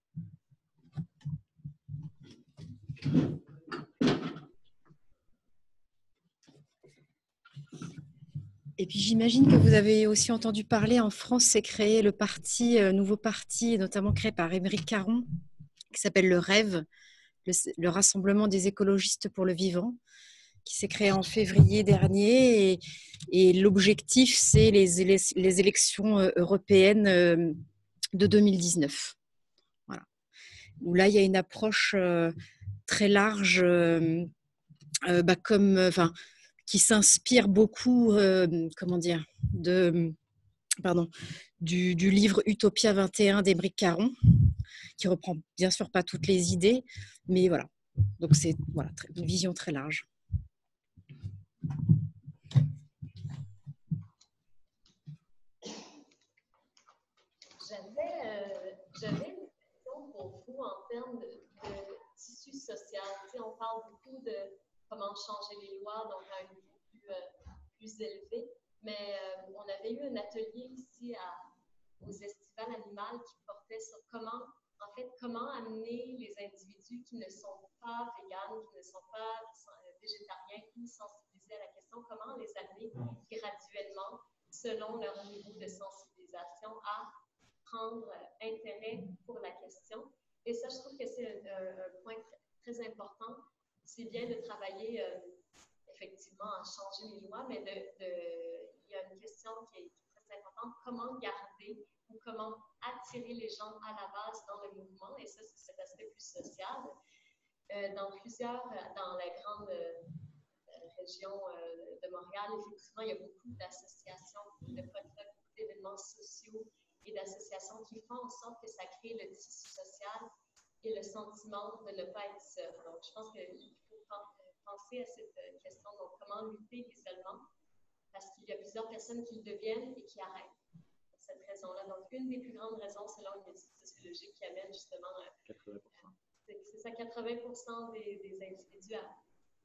Et puis j'imagine que vous avez aussi entendu parler, en France, s'est créé le parti, euh, nouveau parti, notamment créé par Émeric Caron, qui s'appelle le REV, le, le Rassemblement des écologistes pour le vivant, qui s'est créé en février dernier. Et, et l'objectif, c'est les, les, les élections européennes de deux mille dix-neuf. Voilà. Où là, il y a une approche euh, très large, euh, euh, bah, comme... Enfin, qui s'inspire beaucoup, euh, comment dire, de, pardon, du, du livre Utopia vingt et un d'Émeric Caron, qui reprend bien sûr pas toutes les idées, mais voilà. Donc c'est voilà, une vision très large. J'avais euh, j'avais une question pour vous en termes de, de tissu social. Tu sais, on parle beaucoup de comment changer les lois, donc à un niveau plus, euh, plus élevé. Mais euh, on avait eu un atelier ici à, aux Estivales animales qui portait sur comment, en fait, comment amener les individus qui ne sont pas véganes, qui ne sont pas végétariens, ou sensibilisés à la question, comment les amener graduellement, selon leur niveau de sensibilisation, à prendre intérêt pour la question. Et ça, je trouve que c'est un, un point très, très important. C'est bien de travailler euh, effectivement à changer les lois, mais de, de, il y a une question qui est, qui est très importante, comment garder ou comment attirer les gens à la base dans le mouvement, et ça, c'est cet aspect plus social. Euh, dans plusieurs, dans la grande euh, région euh, de Montréal, effectivement, il y a beaucoup d'associations, de potlucks, d'événements sociaux et d'associations qui font en sorte que ça crée le tissu social et le sentiment de ne pas être seul. Donc, je pense qu'il faut penser à cette question, donc comment lutter l'isolement, parce qu'il y a plusieurs personnes qui le deviennent et qui arrêtent pour cette raison-là. Donc, une des plus grandes raisons, selon une étude sociologique qui amène justement, quatre-vingts pour cent. C'est ça, quatre-vingts pour cent des, des individus à...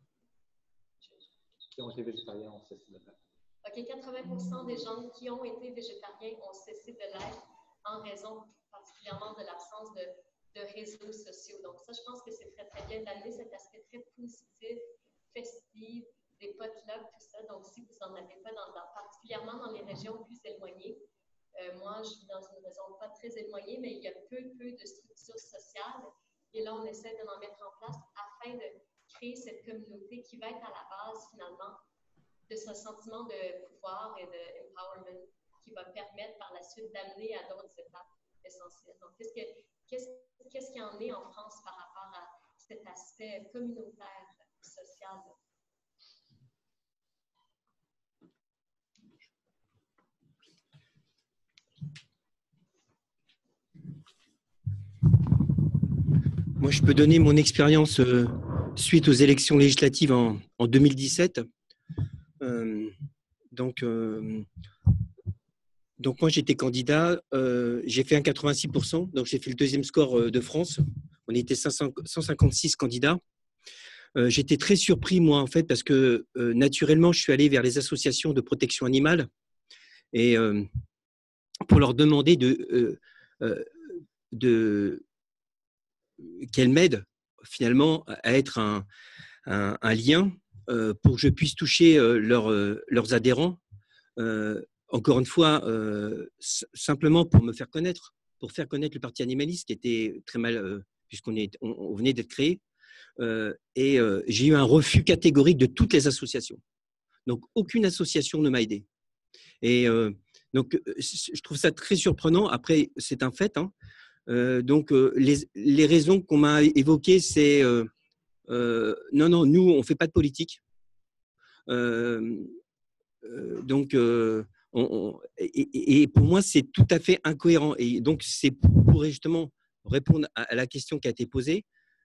qui ont été végétariens ont cessé de l'être. OK, quatre-vingts pour cent des gens qui ont été végétariens ont cessé de l'être en raison particulièrement de l'absence de de réseaux sociaux. Donc ça, je pense que c'est très, très bien d'amener cet aspect très positif, festif, des potlucks, tout ça. Donc si vous n'en avez pas, dans, dans, particulièrement dans les régions plus éloignées, euh, moi, je suis dans une région pas très éloignée, mais il y a peu, peu de structures sociales. Et là, on essaie de l'en mettre en place afin de créer cette communauté qui va être à la base, finalement, de ce sentiment de pouvoir et de empowerment qui va permettre par la suite d'amener à d'autres étapes essentielles. Donc, qu'est-ce que, qu'est-ce, qu'est-ce qu'il y en est en France par rapport à cet aspect communautaire, social? Moi, je peux donner mon expérience euh, suite aux élections législatives en, en deux mille dix-sept. Euh, donc, euh, donc, moi, j'étais candidat. Euh, j'ai fait un quatre-vingt-six pour cent. Donc, j'ai fait le deuxième score euh, de France. On était cinq cents, cent cinquante-six candidats. Euh, j'étais très surpris, moi, en fait, parce que euh, naturellement, je suis allé vers les associations de protection animale et euh, pour leur demander de, euh, euh, de qu'elles m'aident finalement à être un, un, un lien euh, pour que je puisse toucher euh, leur, euh, leurs adhérents. Euh, encore une fois, euh, simplement pour me faire connaître, pour faire connaître le Parti animaliste qui était très mal, euh, puisqu'on est, on, on venait d'être créé. Euh, et euh, j'ai eu un refus catégorique de toutes les associations. Donc, aucune association ne m'a aidé. Et euh, donc, je trouve ça très surprenant. Après, c'est un fait. Hein. Euh, donc, euh, les, les raisons qu'on m'a évoquées, c'est euh, euh, non, non, nous, on ne fait pas de politique. Euh, euh, donc, euh, on, on, et, et pour moi, c'est tout à fait incohérent. Et donc, c'est pour justement répondre à, à la question qui a été posée.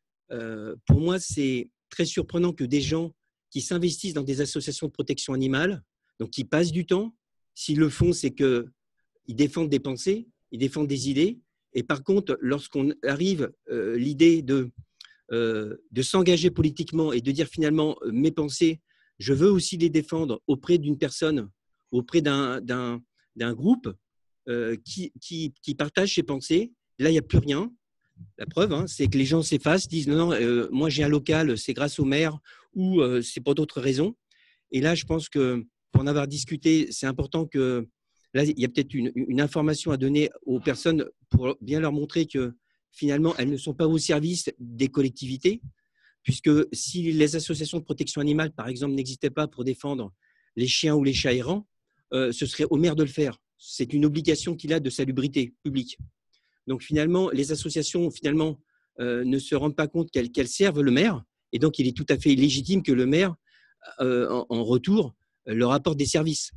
Euh, pour moi, c'est très surprenant que des gens qui s'investissent dans des associations de protection animale, donc qui passent du temps, s'ils le font, c'est qu'ils défendent des pensées, ils défendent des idées. Et par contre, lorsqu'on arrive euh, l'idée de, euh, de s'engager politiquement et de dire finalement euh, mes pensées, je veux aussi les défendre auprès d'une personne, auprès d'un, d'un, d'un groupe euh, qui, qui, qui partage ses pensées, là, il n'y a plus rien. La preuve, hein, c'est que les gens s'effacent, disent non, non euh, moi j'ai un local, c'est grâce au maire ou euh, c'est pour d'autres raisons. Et là, je pense que pour en avoir discuté, c'est important que là, il y a peut-être une, une information à donner aux personnes pour bien leur montrer que finalement, elles ne sont pas au service des collectivités, puisque si les associations de protection animale, par exemple, n'existaient pas pour défendre les chiens ou les chats errants, euh, ce serait au maire de le faire. C'est une obligation qu'il a de salubrité publique. Donc finalement, les associations finalement euh, ne se rendent pas compte qu'elles, qu'elles servent le maire, et donc il est tout à fait légitime que le maire, euh, en, en retour, euh, leur apporte des services.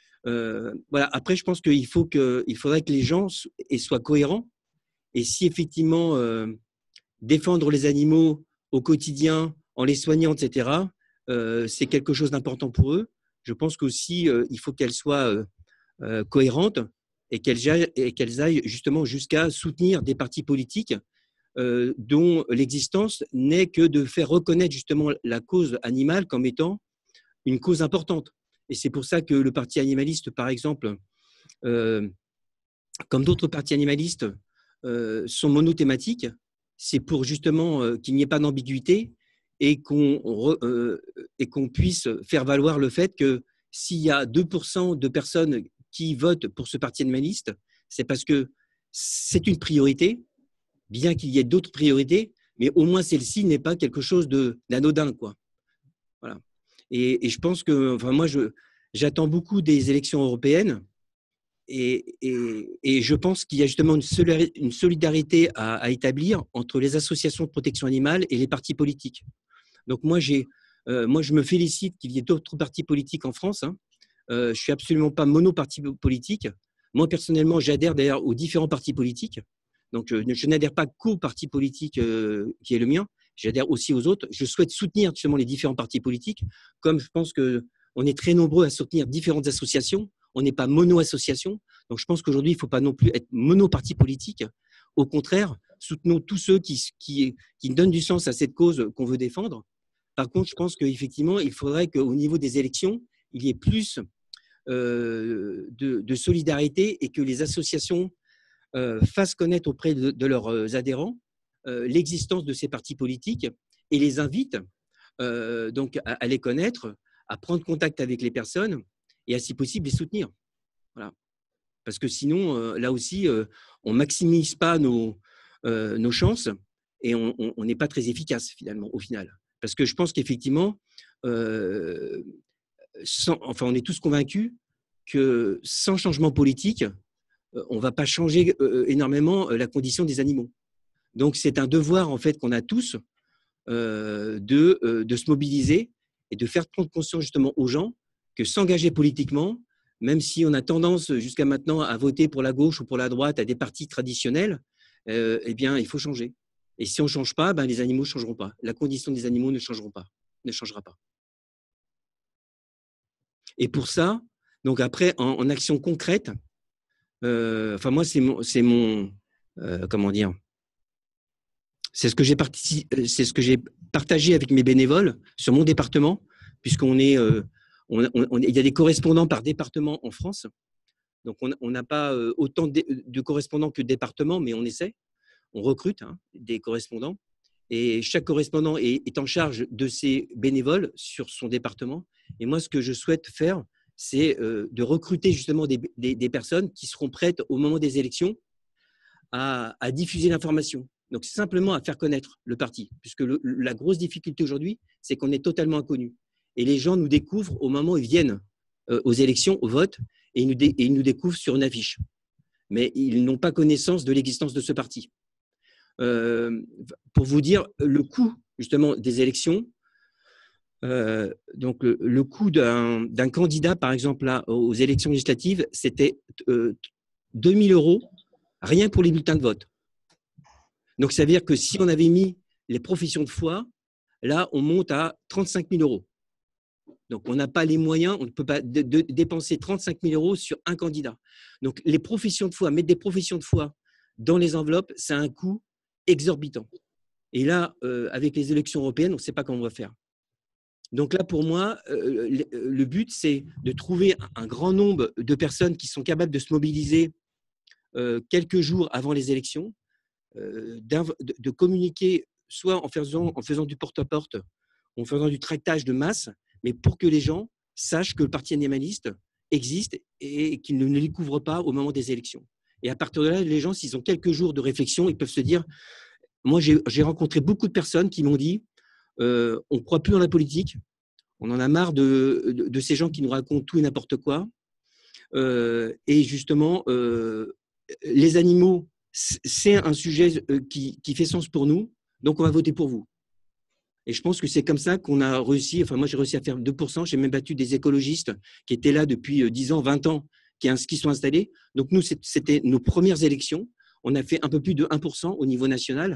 Euh, voilà. Après, je pense qu'il faut que, il faudrait que les gens soient cohérents, et si effectivement euh, défendre les animaux au quotidien, en les soignant, et cetera, euh, c'est quelque chose d'important pour eux. Je pense qu'aussi euh, il faut qu'elles soient euh, euh, cohérentes. Et qu'elles aillent, et qu'elles aillent justement jusqu'à soutenir des partis politiques euh, dont l'existence n'est que de faire reconnaître justement la cause animale comme étant une cause importante. Et c'est pour ça que le Parti animaliste, par exemple, euh, comme d'autres partis animalistes, euh, sont monothématiques. C'est pour justement euh, qu'il n'y ait pas d'ambiguïté et qu'on, re, euh, et qu'on puisse faire valoir le fait que s'il y a deux pour cent de personnes qui votent pour ce parti animaliste, c'est parce que c'est une priorité, bien qu'il y ait d'autres priorités, mais au moins celle-ci n'est pas quelque chose de, d'anodin, quoi. Voilà. Et, et je pense que, enfin, moi, je, j'attends beaucoup des élections européennes et, et, et je pense qu'il y a justement une solidarité à, à établir entre les associations de protection animale et les partis politiques. Donc moi, j'ai, euh, moi je me félicite qu'il y ait d'autres partis politiques en France, hein. Euh, je ne suis absolument pas monoparti politique. Moi, personnellement, j'adhère d'ailleurs aux différents partis politiques. Donc, euh, je n'adhère pas qu'au parti politique euh, qui est le mien. J'adhère aussi aux autres. Je souhaite soutenir justement les différents partis politiques, comme je pense qu'on est très nombreux à soutenir différentes associations. On n'est pas mono-association. Donc, je pense qu'aujourd'hui, il ne faut pas non plus être mono-parti politique. Au contraire, soutenons tous ceux qui, qui, qui donnent du sens à cette cause qu'on veut défendre. Par contre, je pense qu'effectivement, il faudrait qu'au niveau des élections, il y ait plus Euh, de, de solidarité et que les associations euh, fassent connaître auprès de, de leurs adhérents euh, l'existence de ces partis politiques et les invitent euh, donc à, à les connaître, à prendre contact avec les personnes et à, si possible, les soutenir. Voilà. Parce que sinon, euh, là aussi, euh, on ne maximise pas nos, euh, nos chances et on n'est pas très efficace finalement au final. Parce que je pense qu'effectivement, euh, sans, enfin, on est tous convaincus que sans changement politique, on ne va pas changer énormément la condition des animaux. Donc, c'est un devoir en fait qu'on a tous euh, de, euh, de se mobiliser et de faire prendre conscience justement aux gens que s'engager politiquement, même si on a tendance jusqu'à maintenant à voter pour la gauche ou pour la droite, à des partis traditionnels, euh, eh bien, il faut changer. Et si on ne change pas, ben, les animaux ne changeront pas. La condition des animaux ne changeront pas, ne changera pas. Et pour ça, donc après, en, en action concrète, euh, enfin moi, c'est mon, c'est mon euh, comment dire, c'est ce que j'ai participé, c'est ce que j'ai partagé avec mes bénévoles sur mon département, puisqu'on est, euh, on, on, il y a des correspondants par département en France. Donc on n'a pas autant de, de correspondants que de départements, mais on essaie. On recrute hein, des correspondants et chaque correspondant est, est en charge de ses bénévoles sur son département. Et moi, ce que je souhaite faire, c'est euh, de recruter justement des, des, des personnes qui seront prêtes au moment des élections à, à diffuser l'information. Donc, simplement à faire connaître le parti, puisque le, la grosse difficulté aujourd'hui, c'est qu'on est totalement inconnu. Et les gens nous découvrent au moment où ils viennent euh, aux élections, au vote, et ils, nous dé, et ils nous découvrent sur une affiche. Mais ils n'ont pas connaissance de l'existence de ce parti. Euh, pour vous dire le coût justement des élections, euh, donc le, le coût d'un, d'un candidat par exemple là, aux élections législatives, c'était euh, deux mille euros rien pour les bulletins de vote. Donc ça veut dire que si on avait mis les professions de foi, là on monte à trente-cinq mille euros. Donc on n'a pas les moyens, on ne peut pas de, de dépenser trente-cinq mille euros sur un candidat. Donc les professions de foi, mettre des professions de foi dans les enveloppes, c'est un coût exorbitant. Et là, euh, avec les élections européennes, on ne sait pas comment on va faire. Donc là, pour moi, euh, le, le but, c'est de trouver un grand nombre de personnes qui sont capables de se mobiliser euh, quelques jours avant les élections, euh, de, de communiquer soit en faisant, en faisant du porte-à-porte, en faisant du tractage de masse, mais pour que les gens sachent que le parti animaliste existe et qu'ils ne le découvrent pas au moment des élections. Et à partir de là, les gens, s'ils ont quelques jours de réflexion, ils peuvent se dire, moi j'ai, j'ai rencontré beaucoup de personnes qui m'ont dit, euh, on ne croit plus dans la politique, on en a marre de, de, de ces gens qui nous racontent tout et n'importe quoi. Euh, et justement, euh, les animaux, c'est un sujet qui, qui fait sens pour nous, donc on va voter pour vous. Et je pense que c'est comme ça qu'on a réussi, enfin moi j'ai réussi à faire deux pour cent, j'ai même battu des écologistes qui étaient là depuis dix ans, vingt ans, qui, qui sont installés. Donc nous, c'était nos premières élections. On a fait un peu plus de un pour cent au niveau national.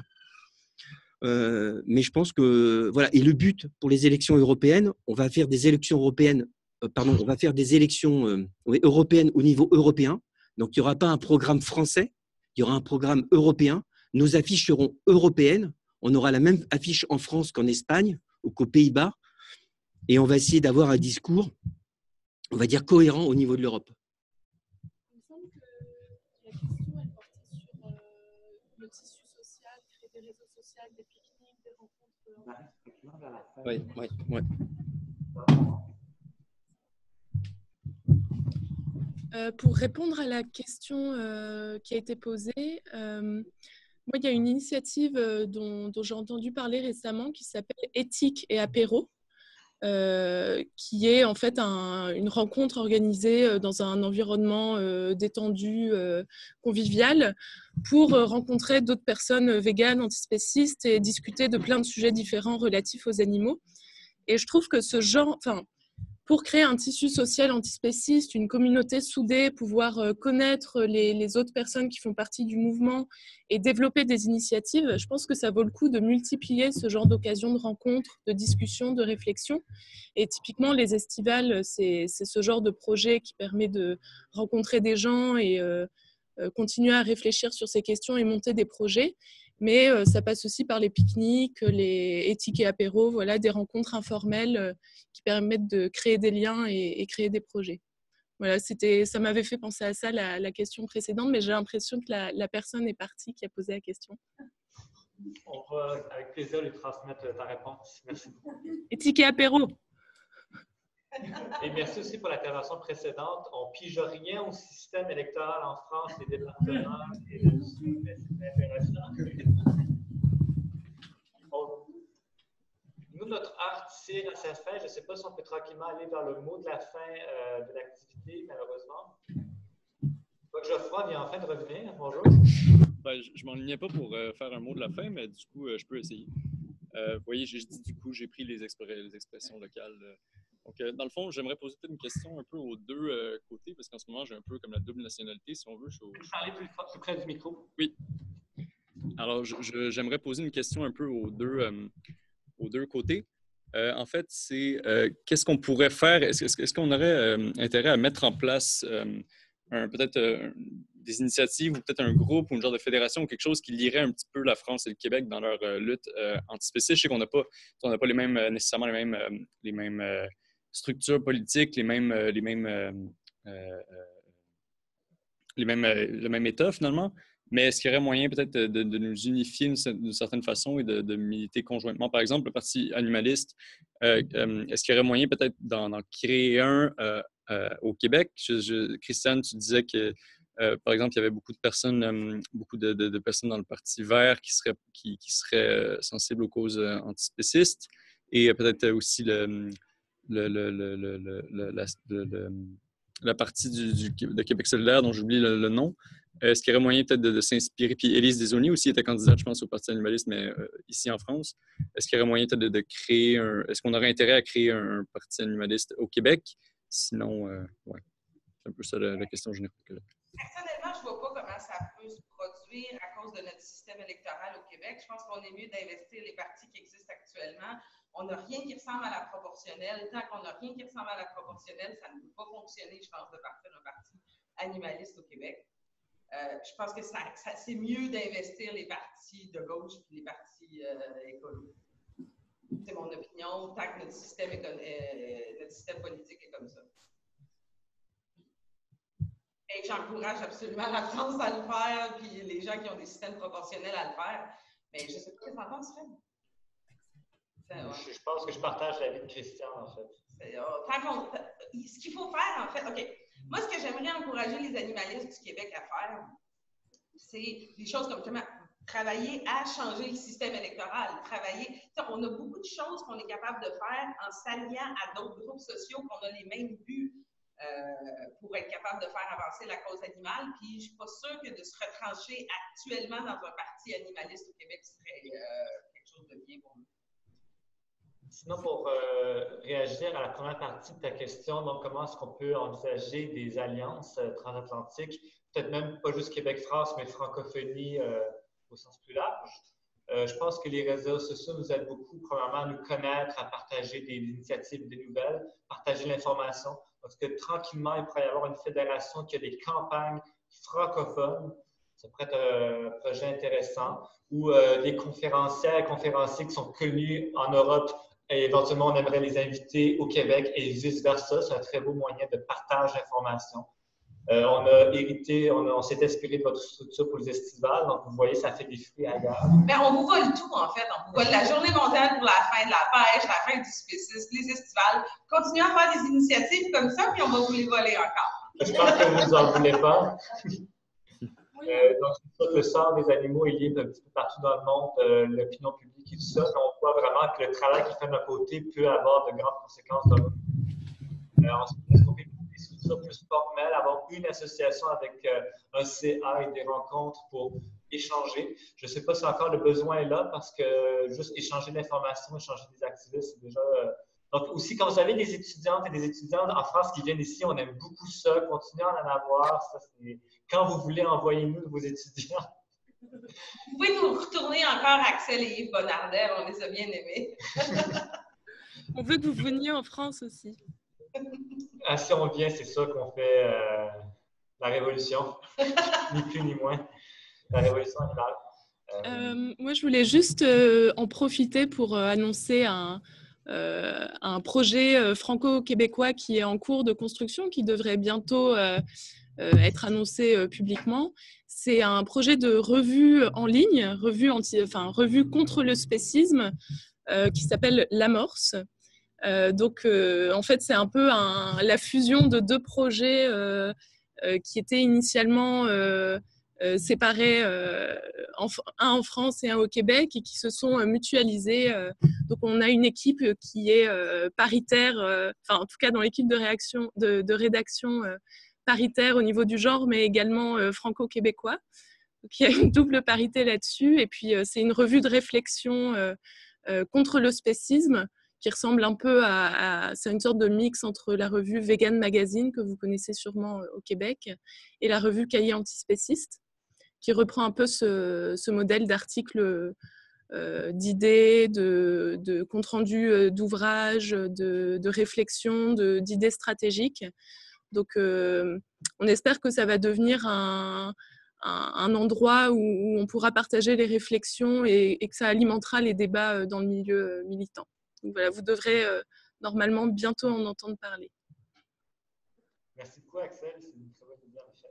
Euh, mais je pense que, voilà. Et le but pour les élections européennes, on va faire des élections européennes, euh, pardon, on va faire des élections euh, européennes au niveau européen. Donc il n'y aura pas un programme français, il y aura un programme européen. Nos affiches seront européennes. On aura la même affiche en France qu'en Espagne ou qu'aux Pays-Bas. Et on va essayer d'avoir un discours, on va dire, cohérent au niveau de l'Europe. Il me semble que la question, elle portait sur euh, le tissu social, créer des réseaux sociaux, des pique-niques, des rencontres. Oui, oui, oui. Euh, pour répondre à la question euh, qui a été posée, euh, moi, il y a une initiative euh, dont, dont j'ai entendu parler récemment qui s'appelle Éthique et apéro, euh, qui est en fait un, une rencontre organisée dans un environnement euh, détendu, euh, convivial, pour euh, rencontrer d'autres personnes véganes, antispécistes et discuter de plein de sujets différents relatifs aux animaux. Et je trouve que ce genre, enfin, pour créer un tissu social antispéciste, une communauté soudée, pouvoir euh, connaître les, les autres personnes qui font partie du mouvement et développer des initiatives, je pense que ça vaut le coup de multiplier ce genre d'occasions de rencontres, de discussions, de réflexions. Et typiquement, les estivales, c'est, c'est ce genre de projet qui permet de rencontrer des gens et euh, euh, continuer à réfléchir sur ces questions et monter des projets. Mais euh, ça passe aussi par les pique-niques, les éthiques et apéros, voilà, des rencontres informelles euh, qui permettent de créer des liens et, et créer des projets. Voilà, c'était, ça m'avait fait penser à ça, la, la question précédente, mais j'ai l'impression que la, la personne est partie qui a posé la question. On va avec plaisir lui transmettre ta réponse. Merci beaucoup. Éthique et apéro. Et merci aussi pour l'intervention précédente. On ne pige rien au système électoral en France, les départements et là-dessus, mais c'est intéressant. On, nous, nous, notre heure tire à sa fin. Je ne sais pas si on peut tranquillement aller vers le mot de la fin euh, de l'activité, malheureusement. Geoffroy vient enfin de revenir. Bonjour. Ben, je ne m'enlignais pas pour euh, faire un mot de la fin, mais du coup, euh, je peux essayer. Euh, vous voyez, j'ai dit du coup, j'ai pris les, expr les expressions locales. Euh. Donc, euh, dans le fond, j'aimerais poser peut-être une question un peu aux deux euh, côtés, parce qu'en ce moment, j'ai un peu comme la double nationalité, si on veut. Je suis au... Parlez plus, plus près du micro. Oui. Alors, j'aimerais poser une question un peu aux deux, euh, aux deux côtés. Euh, en fait, c'est euh, qu'est-ce qu'on pourrait faire? Est-ce est-ce qu'on aurait euh, intérêt à mettre en place euh, peut-être euh, des initiatives ou peut-être un groupe ou une genre de fédération ou quelque chose qui lierait un petit peu la France et le Québec dans leur euh, lutte euh, antispéciste? Je sais qu'on n'a pas, on n'a pas les mêmes, nécessairement les mêmes, euh, les mêmes euh, structures politiques, les mêmes, euh, les mêmes, euh, euh, les mêmes, euh, le même État finalement. Mais est-ce qu'il y aurait moyen peut-être de, de, de nous unifier d'une certaine façon et de, de militer conjointement? Par exemple, le Parti animaliste, euh, euh, est-ce qu'il y aurait moyen peut-être d'en créer un euh, euh, au Québec? Je, je, Christiane, tu disais que, euh, par exemple, il y avait beaucoup de personnes, euh, beaucoup de, de, de personnes dans le Parti vert qui seraient, qui, qui seraient euh, sensibles aux causes euh, antispécistes et euh, peut-être aussi le, le, le, le, le, le, la, le, le, la partie du, du, de Québec solidaire dont j'oublie le, le nom. Est-ce qu'il y aurait moyen peut-être de, de s'inspirer? Puis Élise Desaulniers aussi était candidate, je pense, au Parti animaliste, mais euh, ici en France. Est-ce qu'il y aurait moyen peut-être de, de créer un... Est-ce qu'on aurait intérêt à créer un, un Parti animaliste au Québec? Sinon, euh, ouais, c'est un peu ça la, la question générale. Personnellement, je ne vois pas comment ça peut se produire à cause de notre système électoral au Québec. Je pense qu'on est mieux d'investir les partis qui existent actuellement. On n'a rien qui ressemble à la proportionnelle. Tant qu'on n'a rien qui ressemble à la proportionnelle, ça ne peut pas fonctionner, je pense, de partir d'un parti animaliste au Québec. Euh, je pense que ça, ça, c'est mieux d'investir les partis de gauche et les partis euh, écolos. C'est mon opinion, tant que notre système, euh, notre système politique est comme ça. Et j'encourage absolument la France à le faire, puis les gens qui ont des systèmes proportionnels à le faire. Mais je ne sais pas ce que tu en penses, Fred. Ouais. Je, je pense que je partage l'avis de Christian, en fait. Euh, tant ce qu'il faut faire, en fait, OK. Moi, ce que j'aimerais encourager les animalistes du Québec à faire, c'est des choses comme justement travailler à changer le système électoral. Travailler. On a beaucoup de choses qu'on est capable de faire en s'alliant à d'autres groupes sociaux qu'on a les mêmes buts euh, pour être capable de faire avancer la cause animale. Puis, je ne suis pas sûre que de se retrancher actuellement dans un parti animaliste au Québec serait euh, quelque chose de bien pour nous. Sinon, pour euh, réagir à la première partie de ta question, donc comment est-ce qu'on peut envisager des alliances euh, transatlantiques, peut-être même pas juste Québec-France, mais francophonie euh, au sens plus large. Euh, je pense que les réseaux sociaux nous aident beaucoup, premièrement, à nous connaître, à partager des initiatives, des nouvelles, partager l'information. Parce que tranquillement, il pourrait y avoir une fédération qui a des campagnes francophones. Ça pourrait être un projet intéressant. Ou euh, des conférencières et conférenciers qui sont connus en Europe. Et éventuellement, on aimerait les inviter au Québec et vice-versa. C'est un très beau moyen de partage d'informations. Euh, on a hérité, on, on s'est inspiré de votre structure pour les estivales. Donc, vous voyez, ça fait des fruits ailleurs. Mais on vous vole tout, en fait. On vous vole la journée mondiale pour la fin de la pêche, la fin du spécisme, les estivales. Continuez à faire des initiatives comme ça, puis on va vous les voler encore. Je pense que vous n'en voulez pas. Euh, donc, c'est ça, le sort des animaux est lié un petit peu partout dans le monde, euh, l'opinion publique et tout ça. Mais on voit vraiment que le travail qui est fait d'un côté peut avoir de grandes conséquences dans l'autre. Euh, ensuite, est-ce qu'on peut des structures plus formelles, avoir une association avec euh, un C A et des rencontres pour échanger? Je ne sais pas si encore le besoin est là parce que juste échanger de l'information, échanger des activistes, c'est déjà. Euh, Donc, aussi, quand vous avez des étudiantes et des étudiants en France qui viennent ici, on aime beaucoup ça. Continuez à en avoir. Ça, quand vous voulez, envoyez-nous vos étudiants. Vous pouvez nous retourner encore Axel et Yves Bonardel. On les a bien aimés. On veut que vous veniez en France aussi. Ah, si on vient, c'est ça qu'on fait euh, la révolution. Ni plus ni moins. La révolution animale. Euh... Euh, moi, je voulais juste euh, en profiter pour euh, annoncer un... Euh, un projet euh, franco-québécois qui est en cours de construction, qui devrait bientôt euh, euh, être annoncé euh, publiquement. C'est un projet de revue en ligne, revue, anti, enfin, revue contre le spécisme, euh, qui s'appelle L'Amorce. Euh, donc, euh, en fait, c'est un peu un, la fusion de deux projets euh, euh, qui étaient initialement euh, euh, séparés, euh, en, un en France et un au Québec, et qui se sont euh, mutualisés. Euh, donc, on a une équipe qui est euh, paritaire, euh, enfin, en tout cas, dans l'équipe de, réaction, de, de rédaction euh, paritaire au niveau du genre, mais également euh, franco-québécois. Donc, il y a une double parité là-dessus. Et puis, euh, c'est une revue de réflexion euh, euh, contre le spécisme, qui ressemble un peu à, à c'est une sorte de mix entre la revue Vegan Magazine, que vous connaissez sûrement au Québec, et la revue Cahier antispéciste, qui reprend un peu ce, ce modèle d'articles, euh, d'idées, de, de compte rendu d'ouvrages, de, de réflexions, de, d'idées stratégiques. Donc, euh, on espère que ça va devenir un, un, un endroit où, où on pourra partager les réflexions et, et que ça alimentera les débats dans le milieu militant. Donc voilà, vous devrez euh, normalement bientôt en entendre parler. Merci beaucoup, Axel. C'est une très bonne idée, en fait.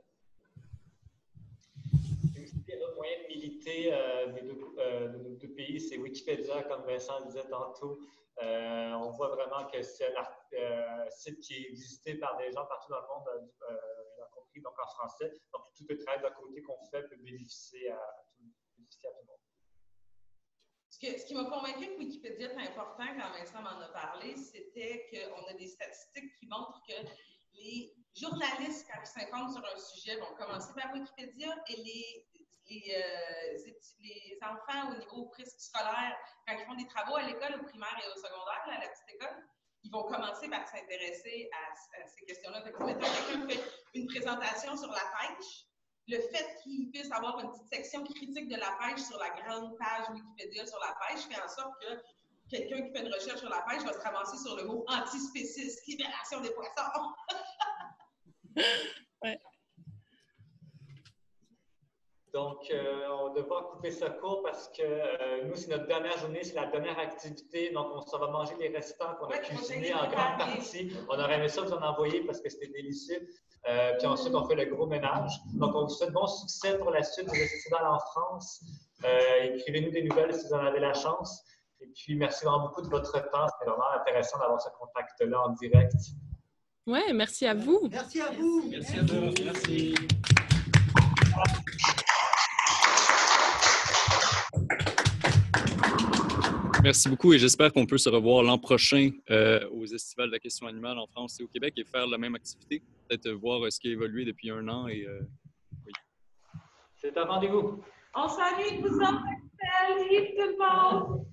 Et aussi, le moyen de militer euh, des deux, euh, de nos deux pays, c'est Wikipédia, comme Vincent le disait tantôt. Euh, on voit vraiment que c'est un euh, site qui est visité par des gens partout dans le monde, euh, y compris donc en français. Donc, tout le travail d'un côté qu'on fait peut bénéficier à, à, tout, bénéficier à tout le monde. Ce, que, ce qui m'a convaincu que Wikipédia est important, quand Vincent m'en a parlé, c'était qu'on a des statistiques qui montrent que les journalistes, quand ils s'informent sur un sujet, vont commencer par Wikipédia, et les, les, euh, les enfants au niveau préscolaire, quand ils font des travaux à l'école, au primaire et au secondaire, là, à la petite école, ils vont commencer par s'intéresser à, à ces questions-là. Fait que si mettons quelqu'un fait une présentation sur la pêche, le fait qu'il puisse avoir une petite section critique de la pêche sur la grande page Wikipédia sur la pêche fait en sorte que quelqu'un qui fait une recherche sur la pêche va se ramasser sur le mot antispéciste, libération des poissons. Ouais. Donc, euh, on va devoir couper ça court parce que euh, nous, c'est notre dernière journée, c'est la dernière activité. Donc, on s'en va manger les restants qu'on a cuisinés en grande partie. On aurait aimé ça vous en envoyer parce que c'était délicieux. Euh, puis ensuite, on fait le gros ménage. Donc, on vous souhaite bon succès pour la suite du festival en France. Euh, écrivez-nous des nouvelles si vous en avez la chance. Et puis, merci vraiment beaucoup de votre temps. C'était vraiment intéressant d'avoir ce contact-là en direct. Ouais, merci à vous. Merci à vous. Merci à vous. Merci. Merci beaucoup et j'espère qu'on peut se revoir l'an prochain euh, aux Estivales de la question animale en France et au Québec et faire la même activité. Peut-être voir euh, ce qui a évolué depuis un an. Et, euh, oui. C'est un rendez-vous. On s'ennuie de vous autres, Axel. Vive tout le monde!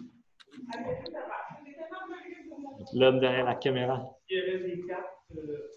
L'homme derrière la caméra. Il y avait des cartes. Euh...